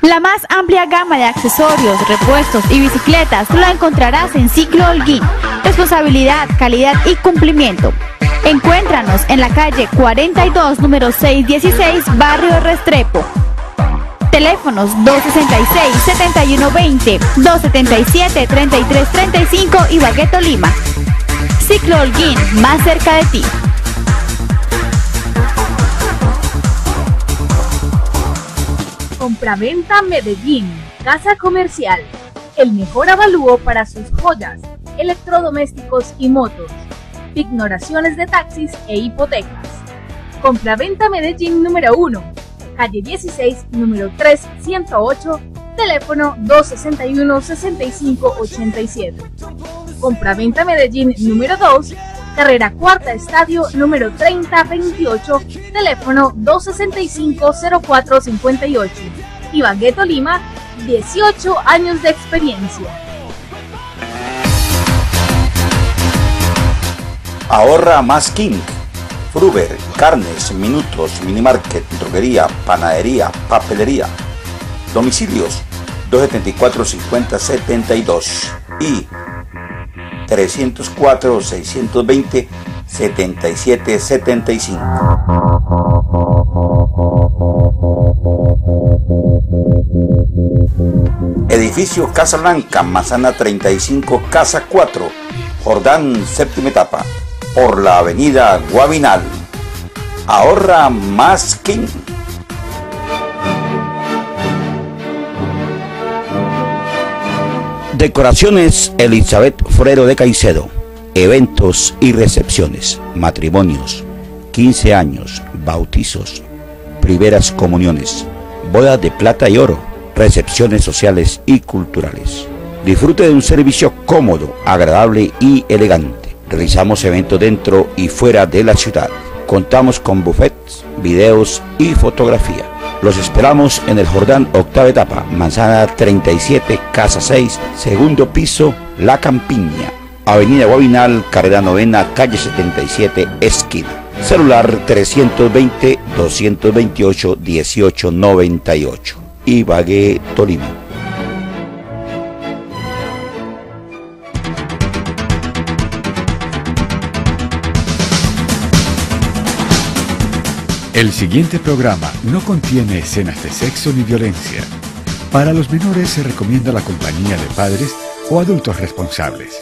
La más amplia gama de accesorios, repuestos y bicicletas lo encontrarás en Ciclo Holguín. Responsabilidad, calidad y cumplimiento. Encuéntranos en la calle 42, número 616, Barrio Restrepo. Teléfonos 266-7120, 277-3335 y Bagueto Lima. Ciclo Holguín, más cerca de ti. Compraventa Medellín, casa comercial, el mejor avalúo para sus joyas, electrodomésticos y motos, ignoraciones de taxis e hipotecas. Compraventa Medellín número 1, calle 16, número 3108, teléfono 261-6587. Compraventa Medellín número 2, carrera cuarta estadio número 3028, teléfono 265-0458. Bagueto Lima, 18 años de experiencia. Ahorra más King. Fruver, carnes, minutos, minimarket, droguería, panadería, papelería. Domicilios 274-5072 y 304-620-7775. Edificio Casa Blanca, Manzana 35, Casa 4, Jordán, séptima etapa, por la avenida Guavinal. Ahorra más King. Decoraciones Elizabeth Forero de Caicedo. Eventos y recepciones, matrimonios, 15 años, bautizos, primeras comuniones, bodas de plata y oro, recepciones sociales y culturales. Disfrute de un servicio cómodo, agradable y elegante. Realizamos eventos dentro y fuera de la ciudad. Contamos con buffets, videos y fotografía. Los esperamos en el Jordán, octava etapa, Manzana 37, Casa 6, segundo piso, La Campiña. Avenida Guavinal, carrera novena, calle 77, esquina. Celular 320-228-1898. Bagueto Lima. El siguiente programa no contiene escenas de sexo ni violencia. Para los menores se recomienda la compañía de padres o adultos responsables.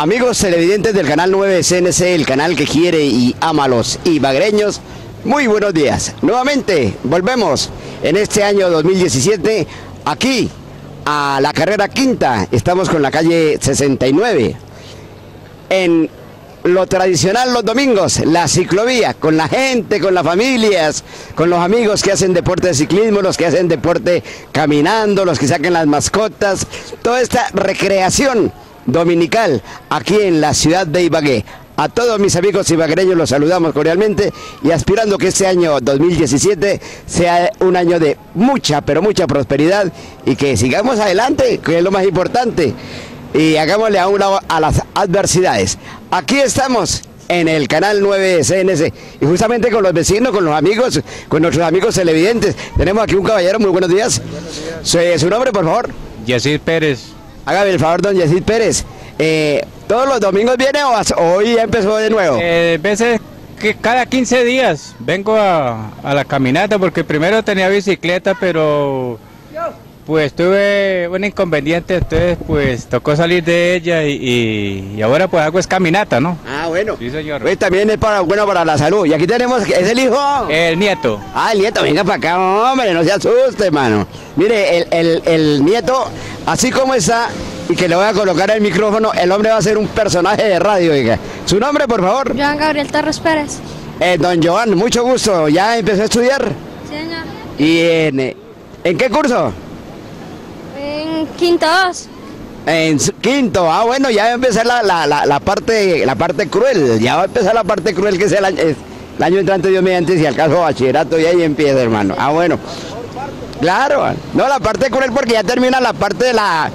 Amigos televidentes del canal 9 CNC, el canal que quiere y ama a los ibaguereños, muy buenos días. Nuevamente volvemos en este año 2017 aquí a la carrera quinta. Estamos con la calle 69. En lo tradicional los domingos, la ciclovía, con la gente, con las familias, con los amigos que hacen deporte de ciclismo, los que hacen deporte caminando, los que sacan las mascotas, toda esta recreación dominical aquí en la ciudad de Ibagué. A todos mis amigos ibaguereños los saludamos cordialmente y aspirando que este año 2017 sea un año de mucha, pero mucha prosperidad y que sigamos adelante, que es lo más importante, y hagámosle a un lado a las adversidades. Aquí estamos en el canal 9 CNC y justamente con los vecinos, con los amigos, con nuestros amigos televidentes. Tenemos aquí un caballero, muy buenos días. ¿Su nombre, por favor? Yesid Pérez. Hágame el favor, don Yesid Pérez. ¿Todos los domingos viene o hoy ya empezó de nuevo? Veces que cada 15 días vengo a la caminata porque primero tenía bicicleta, pero pues tuve un inconveniente, entonces pues tocó salir de ella y ahora pues hago es caminata, ¿no? Ah, bueno. Sí, señor. Pues también es bueno para la salud. Y aquí tenemos, ¿es el hijo? El nieto. Ah, el nieto, venga para acá, hombre, no se asuste, hermano. Mire, el nieto, así como está, y que le voy a colocar el micrófono, el hombre va a ser un personaje de radio, oiga. ¿Su nombre, por favor? Joan Gabriel Torres Pérez. Don Joan, mucho gusto. ¿Ya empezó a estudiar? Sí, señor. ¿Y en qué curso? En quinto 2. En quinto, bueno, ya va a empezar la parte cruel, ya va a empezar la parte cruel que es el año entrante, Dios mediante, si al caso bachillerato, y ahí empieza, hermano. Ah, bueno. Claro, no, la parte cruel porque ya termina la parte de la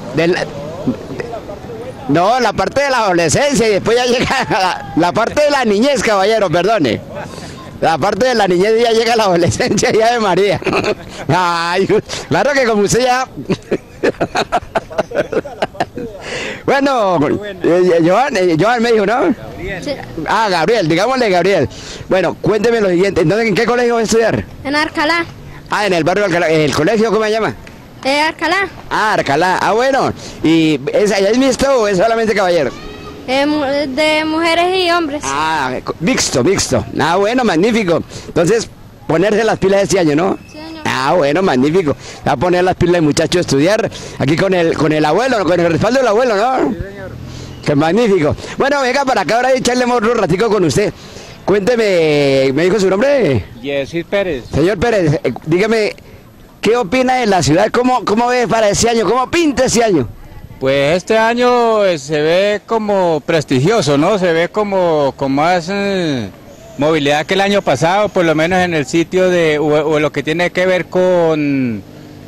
parte de la adolescencia y después ya llega la parte de la niñez, caballero, perdone. La parte de la niñez ya llega la adolescencia ya de María. Ay, claro que como usted ya... Bueno, Joan me dijo, ¿no? Gabriel. Sí. Ah, Gabriel, digámosle Gabriel. Bueno, cuénteme lo siguiente, entonces, ¿en qué colegio va a estudiar? En Arcalá. Ah, en el barrio Alcalá. ¿El colegio cómo se llama? Arcalá. Ah, Arcalá. Ah, bueno. ¿Y allá es mixto o es solamente caballero? De mujeres y hombres. Ah, mixto. Ah, bueno, magnífico. Entonces, ponerse las pilas este año, ¿no? Sí, señor. Ah, bueno, magnífico. Va a poner las pilas de muchacho a estudiar aquí con el abuelo, con el respaldo del abuelo, ¿no? Sí, señor. Qué magnífico. Bueno, venga para acá ahora y echarle un ratico con usted. Cuénteme, ¿me dijo su nombre? Yesid Pérez. Señor Pérez, dígame, ¿qué opina de la ciudad? ¿Cómo ve para ese año? ¿Cómo pinta ese año? Pues este año se ve como prestigioso, ¿no? Se ve como con más movilidad que el año pasado, por lo menos en el sitio o lo que tiene que ver con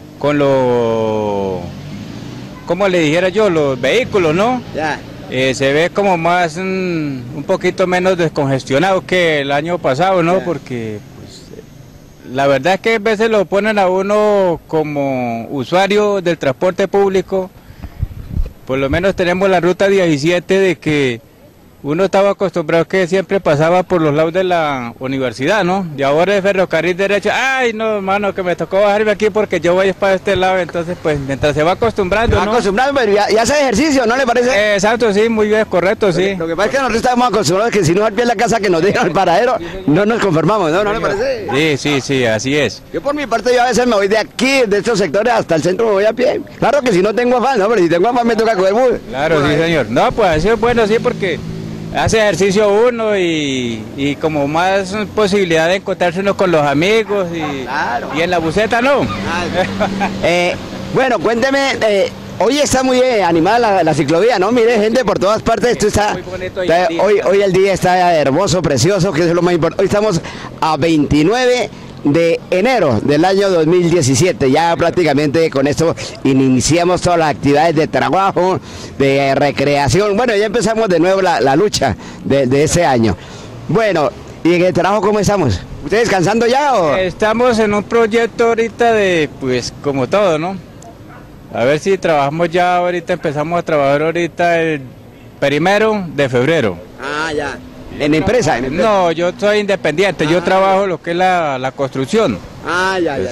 lo, como le dijera yo, los vehículos, ¿no? Ya. Se ve como más, un poquito menos descongestionado que el año pasado, ¿no? Ya. Porque pues, la verdad es que a veces lo ponen a uno como usuario del transporte público. Por lo menos tenemos la ruta 17 de que uno estaba acostumbrado que siempre pasaba por los lados de la universidad, ¿no? Y ahora el ferrocarril derecho, ay no, hermano, que me tocó bajarme aquí porque yo voy para este lado, entonces pues mientras se va acostumbrando, ¿no? Acostumbrando, pero ya hace ejercicio, ¿no le parece? Exacto, sí, muy bien, correcto, sí. Lo que pasa es que nosotros estamos acostumbrados que si no al pie de la casa que nos dejan el paradero, no nos conformamos, ¿no? ¿No le parece? Sí, así es. Yo por mi parte yo a veces me voy de aquí, de estos sectores hasta el centro, me voy a pie. Claro que si no tengo afán, ¿no? Pero si tengo afán me toca coger bus. Claro, sí, señor. No, pues así es bueno, sí, porque hace ejercicio uno y como más posibilidad de encontrarse uno con los amigos Claro. Y en la buseta no. Bueno, cuénteme, hoy está muy animada la ciclovía, ¿no? Mire, gente por todas partes, esto está muy bonito hoy el día está hermoso, precioso, que es lo más importante. Hoy estamos a 29 de enero del año 2017, ya prácticamente con esto iniciamos todas las actividades de trabajo, de recreación, bueno, ya empezamos de nuevo la lucha de ese año. Bueno, ¿y en el trabajo cómo estamos? ¿Ustedes descansando ya o...? Estamos en un proyecto ahorita de, pues, como todo, ¿no? A ver si trabajamos ya ahorita, empezamos a trabajar ahorita el 1 de febrero. Ah, ya. ¿En empresa? No, yo soy independiente, yo trabajo lo que es la construcción. Ah, ya.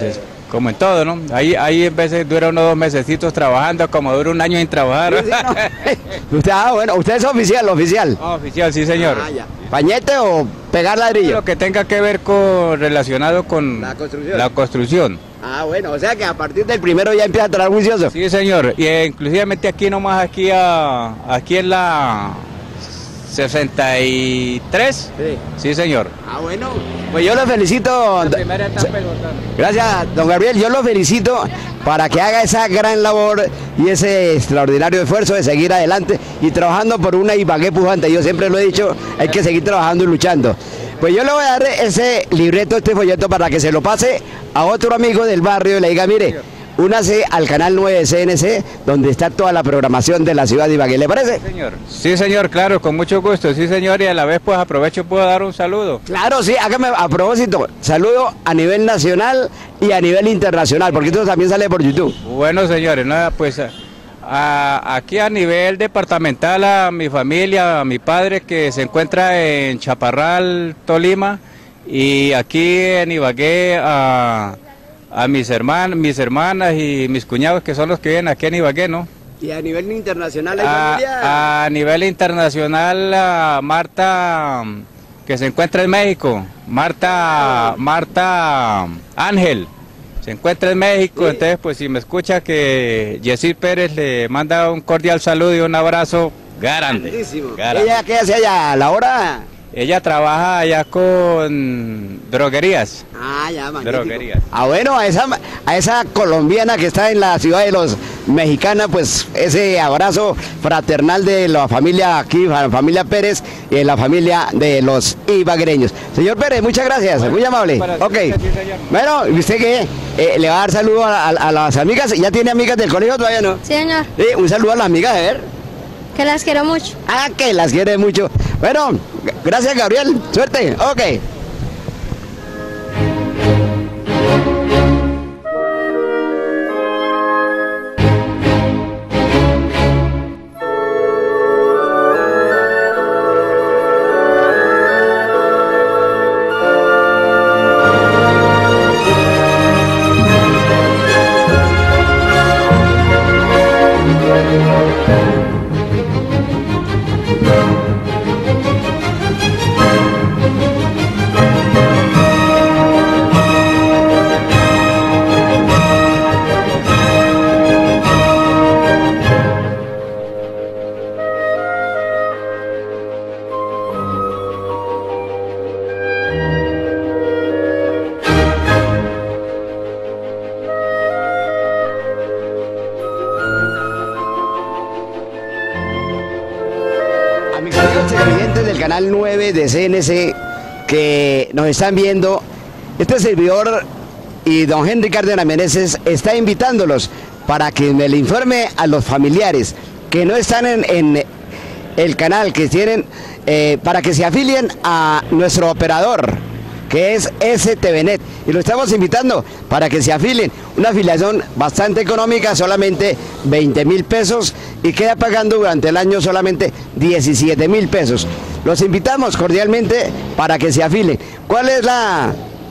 como en todo, ¿no? Ahí en veces dura unos 2 mesecitos trabajando, como dura un año sin trabajar. Sí, ¿no? Usted, bueno, usted es oficial. Oficial, sí señor. Ya. ¿Pañete o pegar ladrillo? Lo que tenga que ver relacionado con la construcción. Bueno, o sea que a partir del primero ya empieza a traer juicioso. Sí señor, y inclusivamente aquí nomás, aquí en la 63. Sí señor. Bueno, pues yo lo felicito. Gracias, don Gabriel, yo lo felicito para que haga esa gran labor y ese extraordinario esfuerzo de seguir adelante y trabajando por una Ibagué pujante. Yo siempre lo he dicho, hay que seguir trabajando y luchando. Pues yo le voy a dar ese libreto, este folleto, para que se lo pase a otro amigo del barrio y le diga, mire, únase al canal 9 de CNC, donde está toda la programación de la ciudad de Ibagué. ¿Le parece? Sí señor, claro, con mucho gusto, sí señor, y a la vez pues aprovecho, puedo dar un saludo. Claro, sí, hágame a propósito, saludo a nivel nacional y a nivel internacional, porque esto también sale por YouTube. Bueno señores, nada, pues aquí a nivel departamental, a mi familia, a mi padre que se encuentra en Chaparral, Tolima, y aquí en Ibagué a mis hermanas y mis cuñados que son los que viven aquí en Ibagué, ¿no? ¿Y a nivel internacional hay familia? A nivel internacional, a Marta, que se encuentra en México, Marta Ángel, se encuentra en México, sí. Entonces pues si me escucha que Yesid Pérez le manda un cordial saludo y un abrazo grande. ¿Ella qué hace allá a la hora? Ella trabaja allá con droguerías. Ya, magnífico. Droguerías. Bueno, a esa colombiana que está en la ciudad de los Mexicanos, pues ese abrazo fraternal de la familia aquí, la familia Pérez y de la familia de los ibaguereños. Señor Pérez, muchas gracias, muy amable. Ok. Bueno, ¿y usted qué? ¿Le va a dar saludo a las amigas? ¿Ya tiene amigas del colegio todavía no? Sí, señor. Sí, un saludo a las amigas, a ver. Que las quiero mucho. Que las quiere mucho. Bueno, gracias Gabriel, suerte. Ok. Del canal 9 de CNC que nos están viendo, este servidor y don Henry Cárdenas Meneses está invitándolos para que me le informe a los familiares que no están en el canal, que tienen, para que se afilien a nuestro operador, que es STVnet, y lo estamos invitando para que se afilien, una afiliación bastante económica, solamente 20.000 pesos, y queda pagando durante el año solamente 17.000 pesos. Los invitamos cordialmente para que se afilen. ¿Cuál es la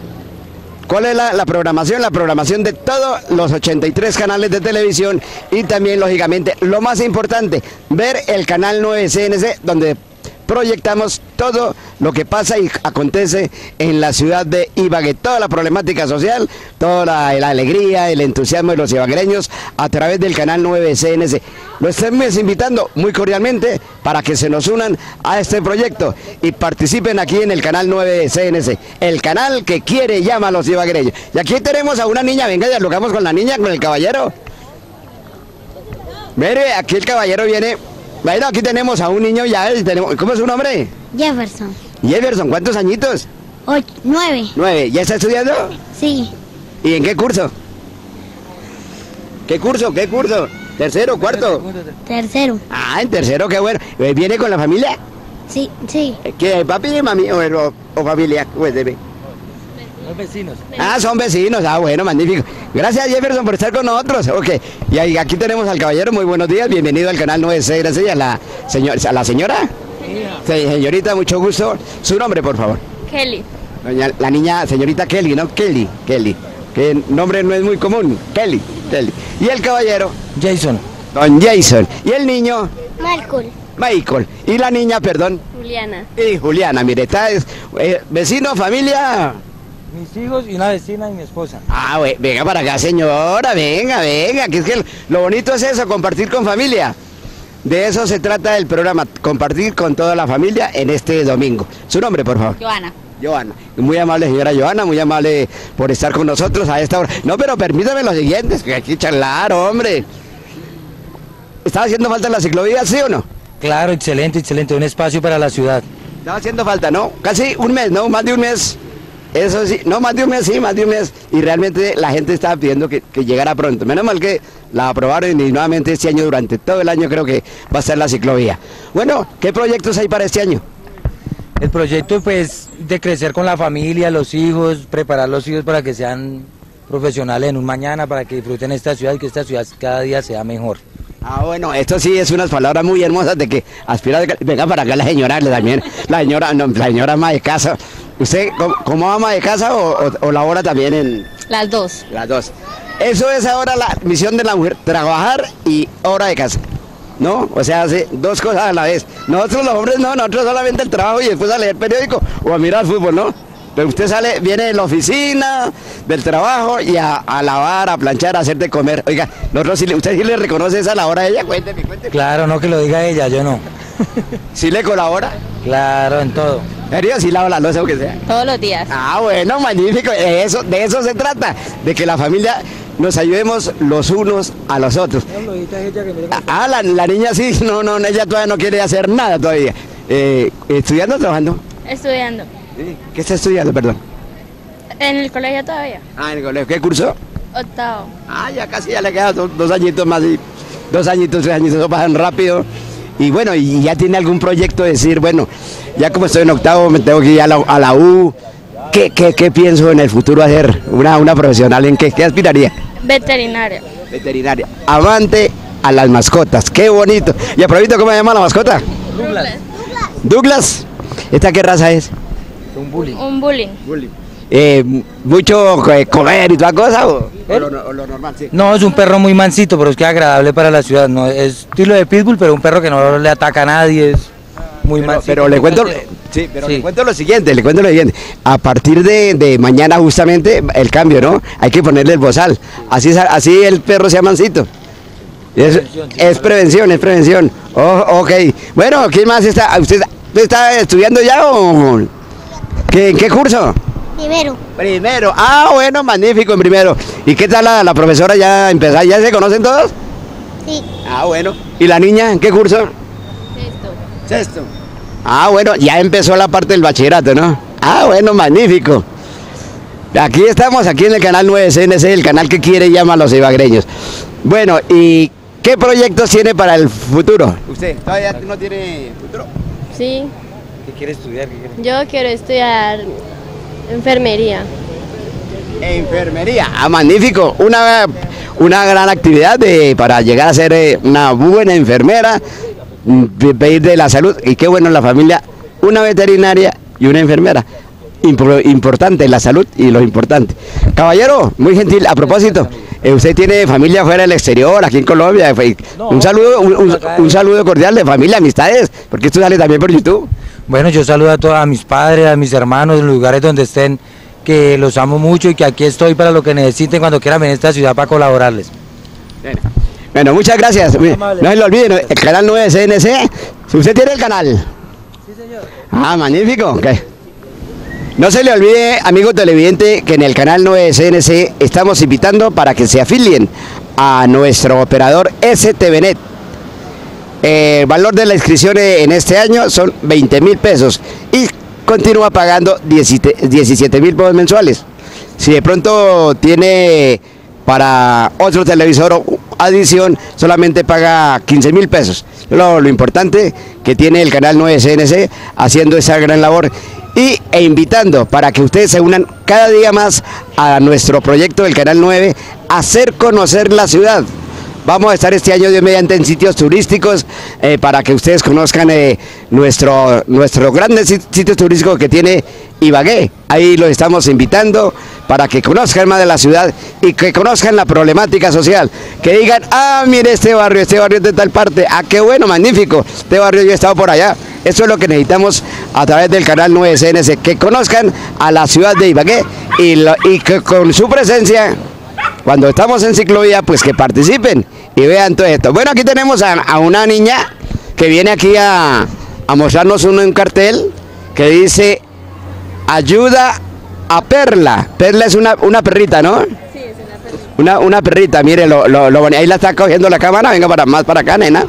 programación? La programación de todos los 83 canales de televisión y también, lógicamente, lo más importante, ver el canal 9 CNC, donde proyectamos todo lo que pasa y acontece en la ciudad de Ibagué, toda la problemática social, toda la alegría, el entusiasmo de los ibaguereños a través del canal 9 CNC. Lo estamos invitando muy cordialmente para que se nos unan a este proyecto y participen aquí en el canal 9 CNC, el canal que quiere y llama a los ibaguereños. Y aquí tenemos a una niña, venga, dialogamos con la niña, con el caballero. Mire, aquí el caballero viene. Bueno, aquí tenemos a un niño ya, ¿cómo es su nombre? Jefferson. Jefferson, ¿cuántos añitos? 9. 9, ¿ya está estudiando? Sí. ¿Y en qué curso? ¿Qué curso? ¿Tercero, cuarto? Tercero. En tercero, qué bueno. ¿Viene con la familia? Sí. ¿Qué, papi y mami o familia? Son vecinos. Son vecinos, bueno, magnífico. Gracias Jefferson por estar con nosotros. Ok, y aquí tenemos al caballero, muy buenos días, bienvenido al canal 9C, gracias. ¿A la señora? Sí, señorita, mucho gusto. Su nombre, por favor. Kelly. La niña, señorita Kelly, ¿no? Kelly. que nombre no es muy común, Kelly. Y el caballero, Jason. don Jason. Y el niño, Michael. Y la niña, perdón. Juliana. Y Juliana, mire, está vecino, familia. Mis hijos y una vecina y mi esposa. Ah, venga para acá, señora, venga, que es que lo bonito es eso, compartir con familia. De eso se trata el programa, compartir con toda la familia en este domingo. Su nombre, por favor. Joana. Muy amable señora Joana, muy amable por estar con nosotros a esta hora. No, pero permítame lo siguiente, que aquí charlar, hombre. ¿Estaba haciendo falta la ciclovía, sí o no? Claro, excelente, un espacio para la ciudad. Estaba haciendo falta, ¿no? Casi un mes, ¿no? Más de un mes. Eso sí, no, más de un mes, sí, más de un mes. Y realmente la gente estaba pidiendo que llegara pronto. Menos mal que la aprobaron y nuevamente este año, durante todo el año, creo que va a ser la ciclovía. Bueno, ¿qué proyectos hay para este año? El proyecto, pues, de crecer con la familia, los hijos, preparar los hijos para que sean profesionales en un mañana, para que disfruten esta ciudad y que esta ciudad cada día sea mejor. Ah, bueno, esto sí es unas palabras muy hermosas de que aspira, venga para acá la señora también, la señora ama de casa. ¿Usted como ama de casa o labora también en...? Las dos. Las dos. Eso es ahora la misión de la mujer, trabajar y hora de casa, ¿no? O sea, hace dos cosas a la vez. Nosotros los hombres no, nosotros solamente el trabajo y después a leer periódico o a mirar fútbol, ¿no? Pero usted viene de la oficina, del trabajo y a lavar, a planchar, a hacer de comer. Oiga, ¿usted sí le reconoce esa labor a ella? Cuénteme. Claro, no que lo diga ella, yo no. ¿Sí le colabora? Claro, en todo. ¿En serio? ¿Sí lava la loza o que sea? Todos los días. Ah, bueno, magnífico. De eso se trata, de que la familia nos ayudemos los unos a los otros. Ah, la niña sí, no, ella todavía no quiere hacer nada todavía. ¿Estudiando o trabajando? Estudiando. ¿Qué está estudiando, perdón? En el colegio todavía. Ah, en el colegio. ¿Qué curso? Octavo. Ah, ya casi, ya le quedan dos añitos más. 2 añitos, 3 añitos, eso pasan rápido. Y bueno, y ya tiene algún proyecto de decir, bueno, ya como estoy en octavo, me tengo que ir a la U. ¿Qué pienso en el futuro hacer? Una profesional, ¿en qué aspiraría? Veterinaria. Veterinaria. Amante a las mascotas, qué bonito. Y aprovecho, ¿cómo se llama la mascota? Douglas. ¿Esta qué raza es? Un bullying. Un bullying. ¿Mucho comer y toda cosa o lo normal? Sí. No, es un perro muy mansito, pero es que es agradable para la ciudad. No es estilo de pitbull, pero un perro que no le ataca a nadie, es muy mansito. Pero le cuento, le cuento lo siguiente, A partir de mañana justamente el cambio, ¿no? Hay que ponerle el bozal. Así el perro sea mansito. Es prevención. Oh, ok. Bueno, ¿quién más está? ¿Usted está estudiando ya o en qué curso? Primero. Ah, bueno, magnífico, en primero. ¿Y qué tal la profesora? ¿Ya se conocen todos? Sí. Ah, bueno. ¿Y la niña en qué curso? Sexto. Ah, bueno, ya empezó la parte del bachillerato, ¿no? Ah, bueno, magnífico. Aquí estamos, aquí en el canal 9 CNC, el canal que quiere y llama a los ibagreños. Bueno, ¿y qué proyectos tiene para el futuro? ¿Usted todavía no tiene futuro? Sí. ¿Qué quiere estudiar? Yo quiero estudiar enfermería. Enfermería, ah, magnífico, una gran actividad para llegar a ser una buena enfermera, pedir de la salud, y qué bueno en la familia, una veterinaria y una enfermera. Importante la salud y lo importante. Caballero, muy gentil, a propósito, usted tiene familia fuera del exterior, aquí en Colombia, un saludo cordial de familia, amistades, porque esto sale también por YouTube. Bueno, yo saludo a todos, a mis padres, a mis hermanos, en los lugares donde estén, que los amo mucho y que aquí estoy para lo que necesiten cuando quieran venir a esta ciudad para colaborarles. Bueno, muchas gracias. No se lo olviden, el canal 9 CNC, ¿usted tiene el canal? Sí, señor. Ah, magnífico. Okay. No se le olvide, amigo televidente, que en el canal 9 CNC estamos invitando para que se afilien a nuestro operador STVnet. El valor de la inscripción en este año son 20.000 pesos y continúa pagando 17.000 pesos mensuales. Si de pronto tiene para otro televisor o adición, solamente paga 15.000 pesos. Lo importante que tiene el canal 9 CNC haciendo esa gran labor e invitando para que ustedes se unan cada día más a nuestro proyecto del canal 9, hacer conocer la ciudad, Vamos a estar este año Dios mediante en sitios turísticos para que ustedes conozcan nuestro grandes sitios turísticos que tiene Ibagué. Ahí los estamos invitando para que conozcan más de la ciudad y que conozcan la problemática social. Que digan, ah, mire este barrio es de tal parte, ah, qué bueno, magnífico, este barrio yo he estado por allá. Eso es lo que necesitamos a través del canal 9 CNC, que conozcan a la ciudad de Ibagué y que con su presencia, cuando estamos en ciclovía, pues que participen y vean todo esto. Bueno, aquí tenemos a una niña que viene aquí a mostrarnos un cartel que dice ayuda a Perla. Perla es una perrita, ¿no? Sí, es una perrita. Una perrita, mire, ahí la está cogiendo la cámara, venga más para acá, nena.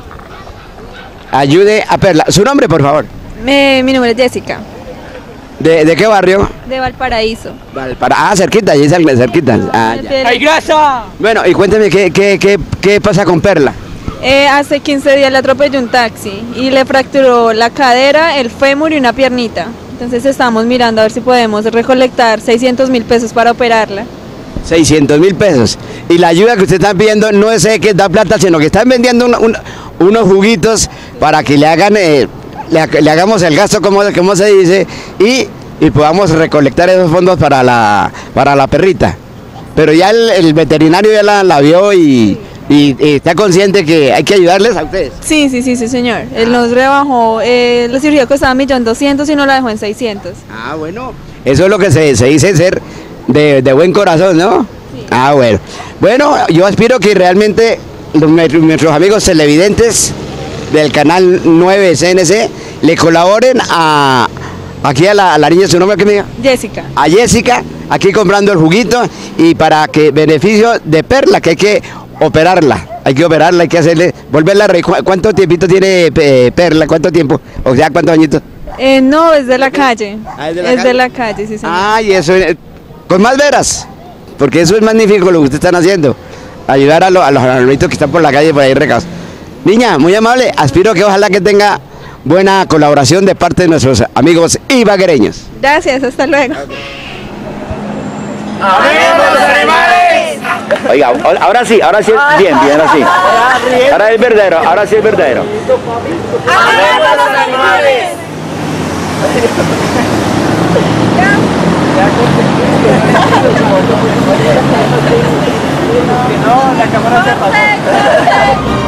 Ayude a Perla. ¿Su nombre, por favor? Mi nombre es Jessica. ¿De qué barrio? De Valparaíso. Cerquita, allí cerquita. ¡Ay, grasa! Bueno, y cuénteme, ¿qué pasa con Perla? Hace 15 días le atropelló un taxi y le fracturó la cadera, el fémur y una piernita. Entonces estamos mirando a ver si podemos recolectar 600.000 pesos para operarla. 600.000 pesos. Y la ayuda que usted está pidiendo no es que da plata, sino que están vendiendo unos juguitos para que le hagan... Le hagamos el gasto, como se dice, y podamos recolectar esos fondos para la perrita. Pero ya el veterinario ya la vio y está consciente que hay que ayudarles a ustedes. Sí, señor. Él nos rebajó, la cirugía costaba 1.200.000 y nos la dejó en 600. Ah, bueno. Eso es lo que se dice ser de buen corazón, ¿no? Sí. Ah, bueno. Bueno, yo aspiro que realmente nuestros amigos televidentes del canal 9 CNC le colaboren aquí a la niña, ¿su nombre qué me diga? Jessica. A Jessica, aquí comprando el juguito y para que beneficio de Perla, que hay que operarla, hay que hacerle, volverla a reír. ¿Cuánto tiempito tiene Perla? ¿Cuánto tiempo? O sea, ¿cuántos añitos? No, es de la calle. ¿Ah, es de la calle, sí, señor. Ah, y eso, con más veras, porque eso es magnífico lo que ustedes están haciendo, ayudar a los animalitos que están por la calle, por ahí regados. Niña, muy amable, aspiro que ojalá que tenga buena colaboración de parte de nuestros amigos ibaguereños. Gracias, hasta luego. ¡Amemos los animales! Oiga, ahora sí es bien, ahora sí. Ahora es verdadero, ahora sí es verdadero. ¡Amemos los animales! No, la cámara se pasó.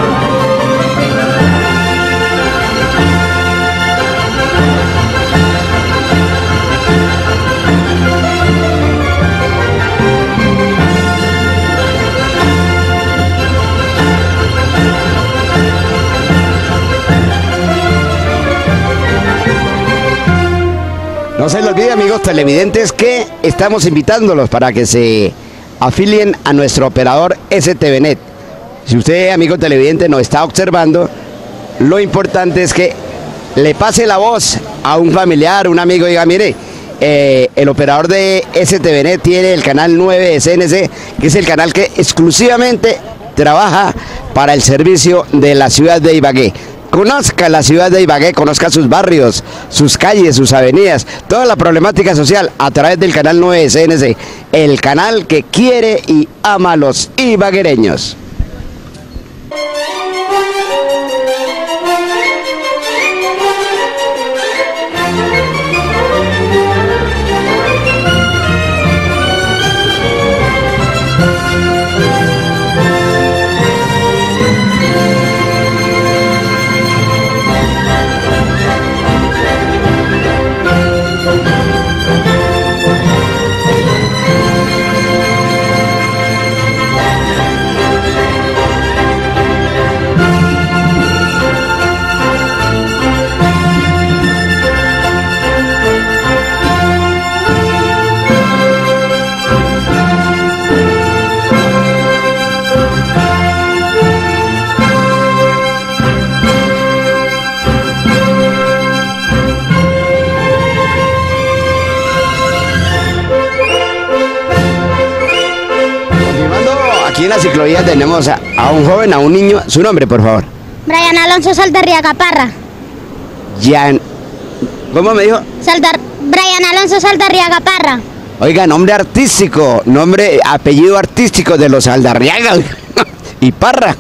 No se les olvide, amigos televidentes, que estamos invitándolos para que se afilien a nuestro operador STVnet. Si usted, amigo televidente, nos está observando, lo importante es que le pase la voz a un familiar, un amigo, y diga, mire, el operador de STVnet tiene el canal 9 de CNC, que es el canal que exclusivamente trabaja para el servicio de la ciudad de Ibagué. Conozca la ciudad de Ibagué, conozca sus barrios, sus calles, sus avenidas, toda la problemática social a través del canal 9 de CNC, el canal que quiere y ama a los ibaguereños. Aquí en la ciclovía tenemos a un joven, a un niño. ¿Su nombre, por favor? Brian Alonso Saldarriaga Parra. ¿Cómo me dijo? Brian Alonso Saldarriaga Parra. Oiga, nombre artístico, apellido artístico de los Saldarriaga. y Parra.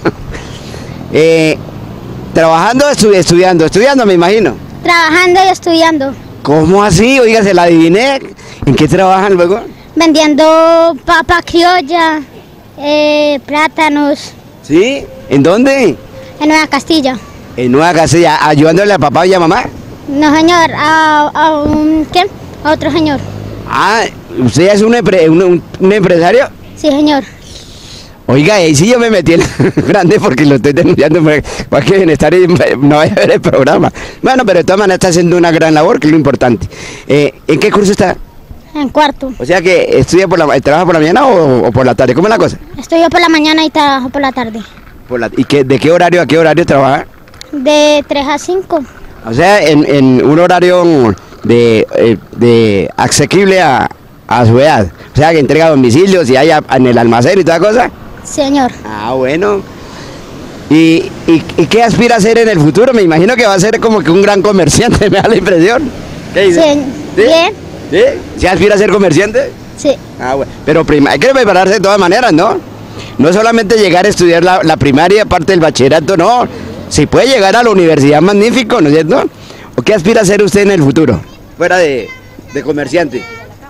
Trabajando o estudiando me imagino. Trabajando y estudiando. ¿Cómo así? Oiga, se la adiviné. ¿En qué trabajan luego? Vendiendo papa criolla, plátanos. ¿Sí? ¿En dónde? En Nueva Castilla. En Nueva Castilla, ayudándole a papá y a mamá. No, señor, ¿qué? A otro señor. Ah, ¿usted es un empresario? Sí, señor. Oiga, ahí sí yo me metí en grande porque lo estoy denunciando para que Bienestar no vaya a ver el programa. Bueno, pero de todas maneras está haciendo una gran labor, que es lo importante. ¿En qué curso está? En cuarto. O sea que trabaja por la mañana o por la tarde, ¿cómo es la cosa? Estudio por la mañana y trabajo por la tarde. ¿Y de qué horario a qué horario trabaja? De 3 a 5. O sea, en un horario de asequible a su edad. O sea, que entrega domicilios y hay en el almacén y toda cosa. Señor. Ah, bueno. ¿Y qué aspira a hacer en el futuro? Me imagino que va a ser como que un gran comerciante, me da la impresión. ¿Qué dice? Sí. Bien. ¿Sí? ¿Se aspira a ser comerciante? Sí. Ah, bueno. Pero hay que prepararse de todas maneras, ¿no? No solamente llegar a estudiar la primaria, parte del bachillerato, no. Si puede llegar a la universidad, magnífico, ¿no es cierto? ¿O qué aspira a ser usted en el futuro? Fuera de comerciante.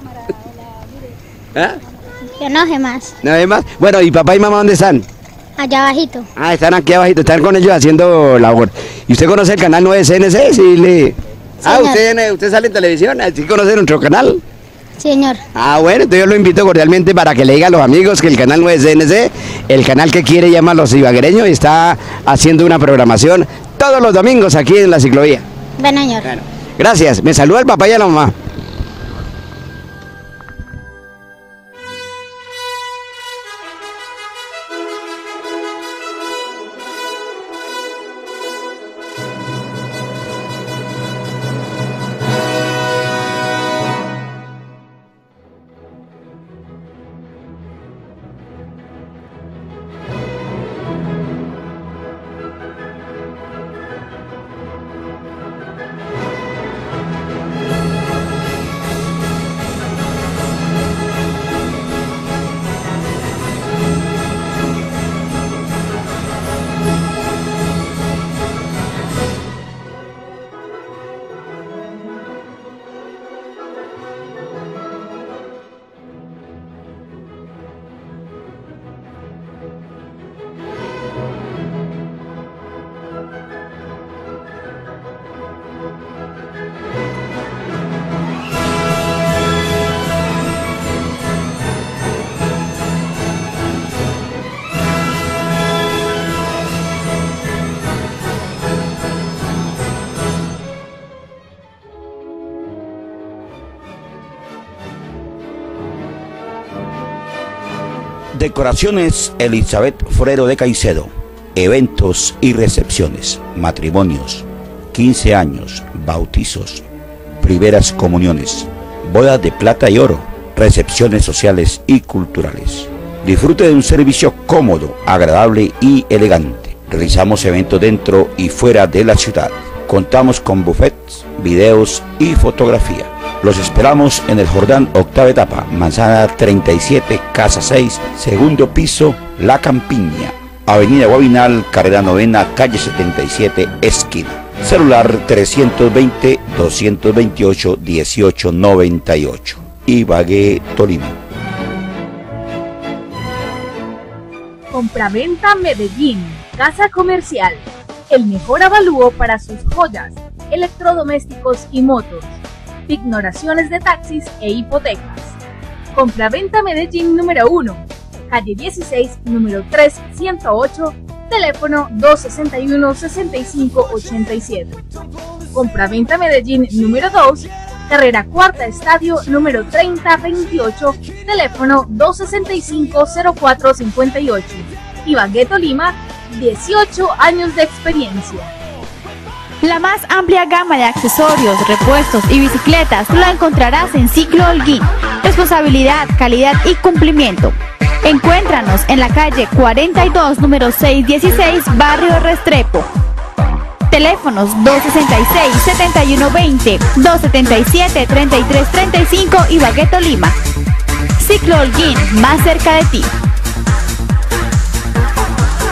¿Ah? Yo no sé más. ¿No sé más? Bueno, ¿y papá y mamá dónde están? Allá abajito. Ah, están aquí abajito, están con ellos haciendo labor. ¿Y usted conoce el canal 9 CNC? Sí, Ah, ¿usted sale en televisión? ¿Sí conoce nuestro canal? Señor. Ah, bueno, entonces yo lo invito cordialmente para que le diga a los amigos que el canal 9 CNC, el canal que quiere llama a los ibaguereños, y está haciendo una programación todos los domingos aquí en la ciclovía. Bueno, señor. Bueno, gracias. Me saluda el papá y a la mamá. Decoraciones Elizabeth Forero de Caicedo. Eventos y recepciones, matrimonios, 15 años, bautizos, primeras comuniones, bodas de plata y oro, recepciones sociales y culturales. Disfrute de un servicio cómodo, agradable y elegante. Realizamos eventos dentro y fuera de la ciudad. Contamos con buffets, videos y fotografía. Los esperamos en el Jordán, octava etapa, manzana 37, casa 6, segundo piso, La Campiña, avenida Guabinal, carrera 9, calle 77, esquina. Celular 320-228-1898. Ibagué, Tolima. Compraventa Medellín, casa comercial. El mejor avalúo para sus joyas, electrodomésticos y motos. Ignoraciones de taxis e hipotecas. Compraventa Medellín número 1, calle 16, número 3108, teléfono 261-6587. Compraventa Medellín número 2, carrera cuarta estadio, número 3028, teléfono 265-0458. Ibagué, Tolima, 18 años de experiencia. La más amplia gama de accesorios, repuestos y bicicletas la encontrarás en Ciclo Holguín. Responsabilidad, calidad y cumplimiento. Encuéntranos en la calle 42, número 616, barrio Restrepo. Teléfonos 266-7120, 277-3335, Ibagué, Tolima. Ciclo Holguín, más cerca de ti.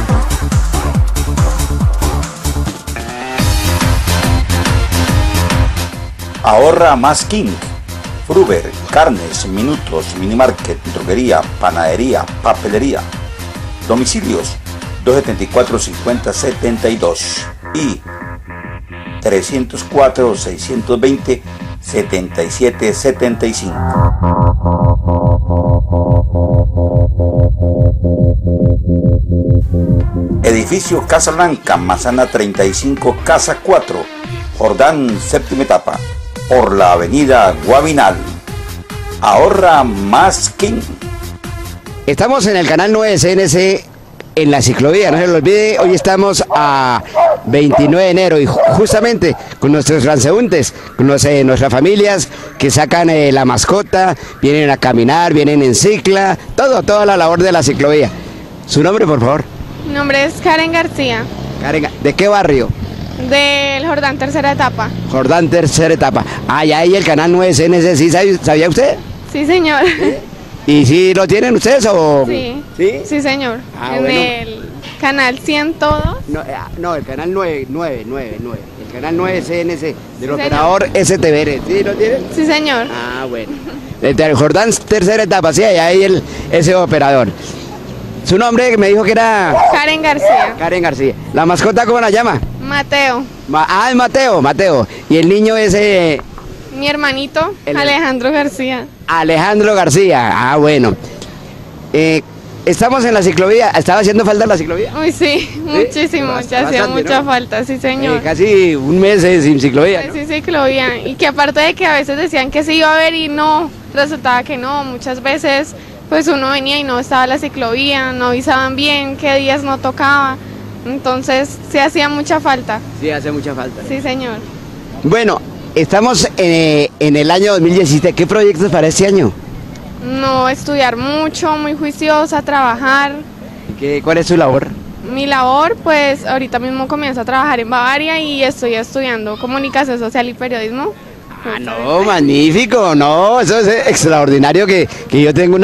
Ahorra más King. Fruber, carnes, minutos, minimarket, droguería, panadería, papelería. Domicilios 274-5072 y 304-620-7775. Edificio Casa Blanca, Manzana 35, Casa 4, Jordán, séptima etapa, por la avenida Guavinal. Ahorra más King. Estamos en el canal 9 CNC en la ciclovía, no se lo olvide, hoy estamos a 29 de enero y justamente con nuestros transeúntes, con nuestras familias que sacan la mascota, vienen a caminar, vienen en cicla, toda la labor de la ciclovía. ¿Su nombre, por favor? Mi nombre es Karen García. Karen, ¿de qué barrio? Del Jordán tercera etapa. Jordán tercera etapa. Ah, ya ahí el canal 9 CNC, ¿sí sabía usted? Sí, señor. ¿Y si lo tienen ustedes o...? Sí. ¿Sí? Sí, señor. Ah, en bueno. el canal 100 todos. No, el canal 9. El canal 9 CNC, del Sí, operador STBR. ¿Sí lo tienen? Sí, señor. Ah, bueno. El Jordán tercera etapa, sí, allá hay ese operador. ¿Su nombre me dijo que era...? Karen García. Karen García. ¿La mascota cómo la llama? Mateo. Es Mateo. ¿Y el niño ese...? Mi hermanito, Alejandro García. Alejandro García. Ah, bueno. Estamos en la ciclovía. ¿Estaba haciendo falta la ciclovía? Uy, sí, muchísimo. Ya hacía mucha falta, sí, señor. Casi un mes sin ciclovía, ¿no? Sí, ciclovía. Y que aparte de que a veces decían que se iba a ver y no, resultaba que no. Muchas veces pues uno venía y no estaba la ciclovía, no avisaban bien qué días no tocaba. Entonces sí hacía mucha falta. Sí, hace mucha falta. Sí, señor. Bueno, estamos en el año 2017. ¿Qué proyectos para este año? No, estudiar mucho, muy juiciosa, trabajar. ¿Cuál es su labor? Mi labor, pues ahorita mismo comienzo a trabajar en Bavaria y estoy estudiando comunicación social y periodismo. Ah, no, magnífico, no, eso es extraordinario que yo tenga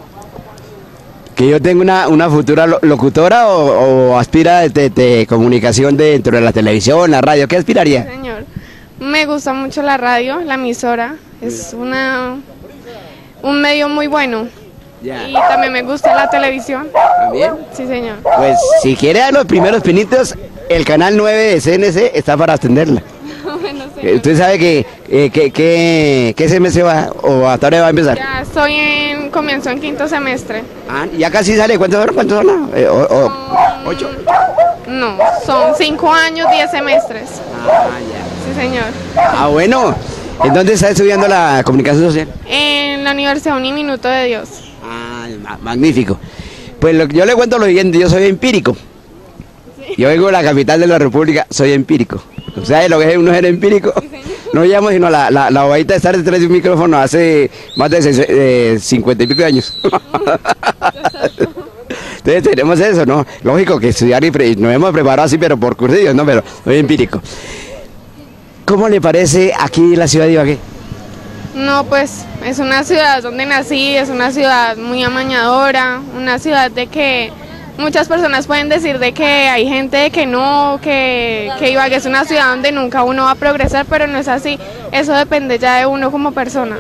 una futura locutora o aspira de comunicación dentro de la televisión, la radio. ¿Qué aspiraría? Sí, señor. Me gusta mucho la radio, la emisora, es un medio muy bueno. Ya. Y también me gusta la televisión. ¿También? Sí, señor. Pues si quiere dar los primeros pinitos, el canal 9 de CNC está para atenderla. Bueno, señor. ¿Usted sabe qué semestre va o hasta ahora va a empezar? Ya comienzo en quinto semestre. Ah, ya casi sale. ¿Cuántos son? ¿8? No, son 5 años, 10 semestres. Ah, ya. Sí, señor. Ah, bueno. ¿En dónde está estudiando la comunicación social? En la Universidad Uniminuto de Dios. Ah, magnífico. Pues yo le cuento lo siguiente, yo soy empírico. Sí. Yo vengo de la capital de la República, soy empírico. ¿Sabes lo que es uno ser empírico? Sí, no llamo sino la bobadita de estar detrás de un micrófono hace más de 50 y pico de años. Entonces tenemos eso, ¿no? Lógico que estudiar y nos hemos preparado así, pero por cursillos, ¿no? Pero soy empírico. ¿Cómo le parece aquí la ciudad de Ibagué? No, pues es una ciudad donde nací, es una ciudad muy amañadora, una ciudad de que muchas personas pueden decir de que hay gente de que no, que Ibagué es una ciudad donde nunca uno va a progresar, pero no es así, eso depende ya de uno como persona.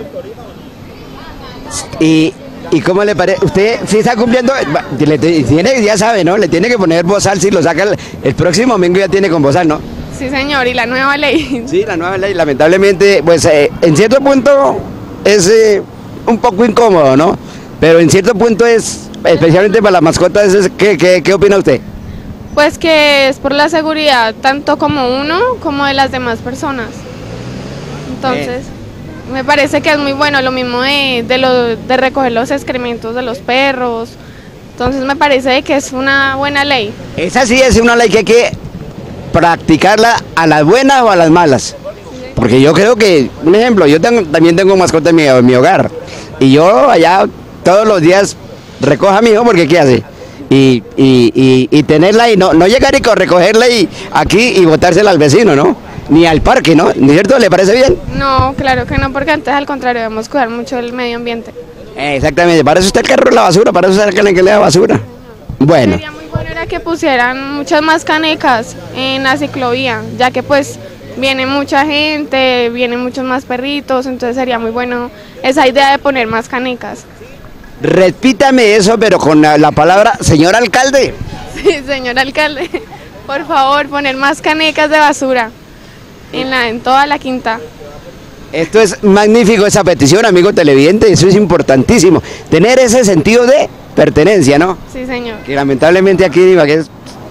¿Y cómo le parece? Usted sí está cumpliendo, ya sabe, ¿no? Le tiene que poner bozal, si lo saca el próximo domingo ya tiene con bozal, ¿no? Sí, señor, y la nueva ley. Sí, la nueva ley, lamentablemente, pues en cierto punto es un poco incómodo, ¿no? Pero en cierto punto es, especialmente para las mascotas, ¿qué opina usted? Pues que es por la seguridad, tanto como uno, como de las demás personas. Entonces, me parece que es muy bueno, lo mismo de recoger los excrementos de los perros. Entonces me parece que es una buena ley. Esa sí es una ley que hay que practicarla a las buenas o a las malas. Porque yo creo que, un ejemplo, yo también tengo mascota en mi hogar. Y yo allá todos los días recojo a mi hijo porque ¿qué hace? Y tenerla y no llegar y recogerla y aquí y botársela al vecino, ¿no? Ni al parque, ¿no? ¿No es cierto? ¿Le parece bien? No, claro que no, porque antes al contrario debemos cuidar mucho del medio ambiente. Exactamente, para eso está el carro de la basura, para eso está el que le da basura. Bueno. Sería muy bueno era que pusieran muchas más canecas en la ciclovía, ya que pues viene mucha gente, vienen muchos más perritos, entonces sería muy bueno esa idea de poner más canecas. Repítame eso, pero con la palabra señor alcalde. Sí, señor alcalde, por favor, poner más canecas de basura en toda la quinta. Esto es magnífico, esa petición, amigo televidente, eso es importantísimo, tener ese sentido de pertenencia, ¿no? Sí, señor. Que lamentablemente aquí en Ibagué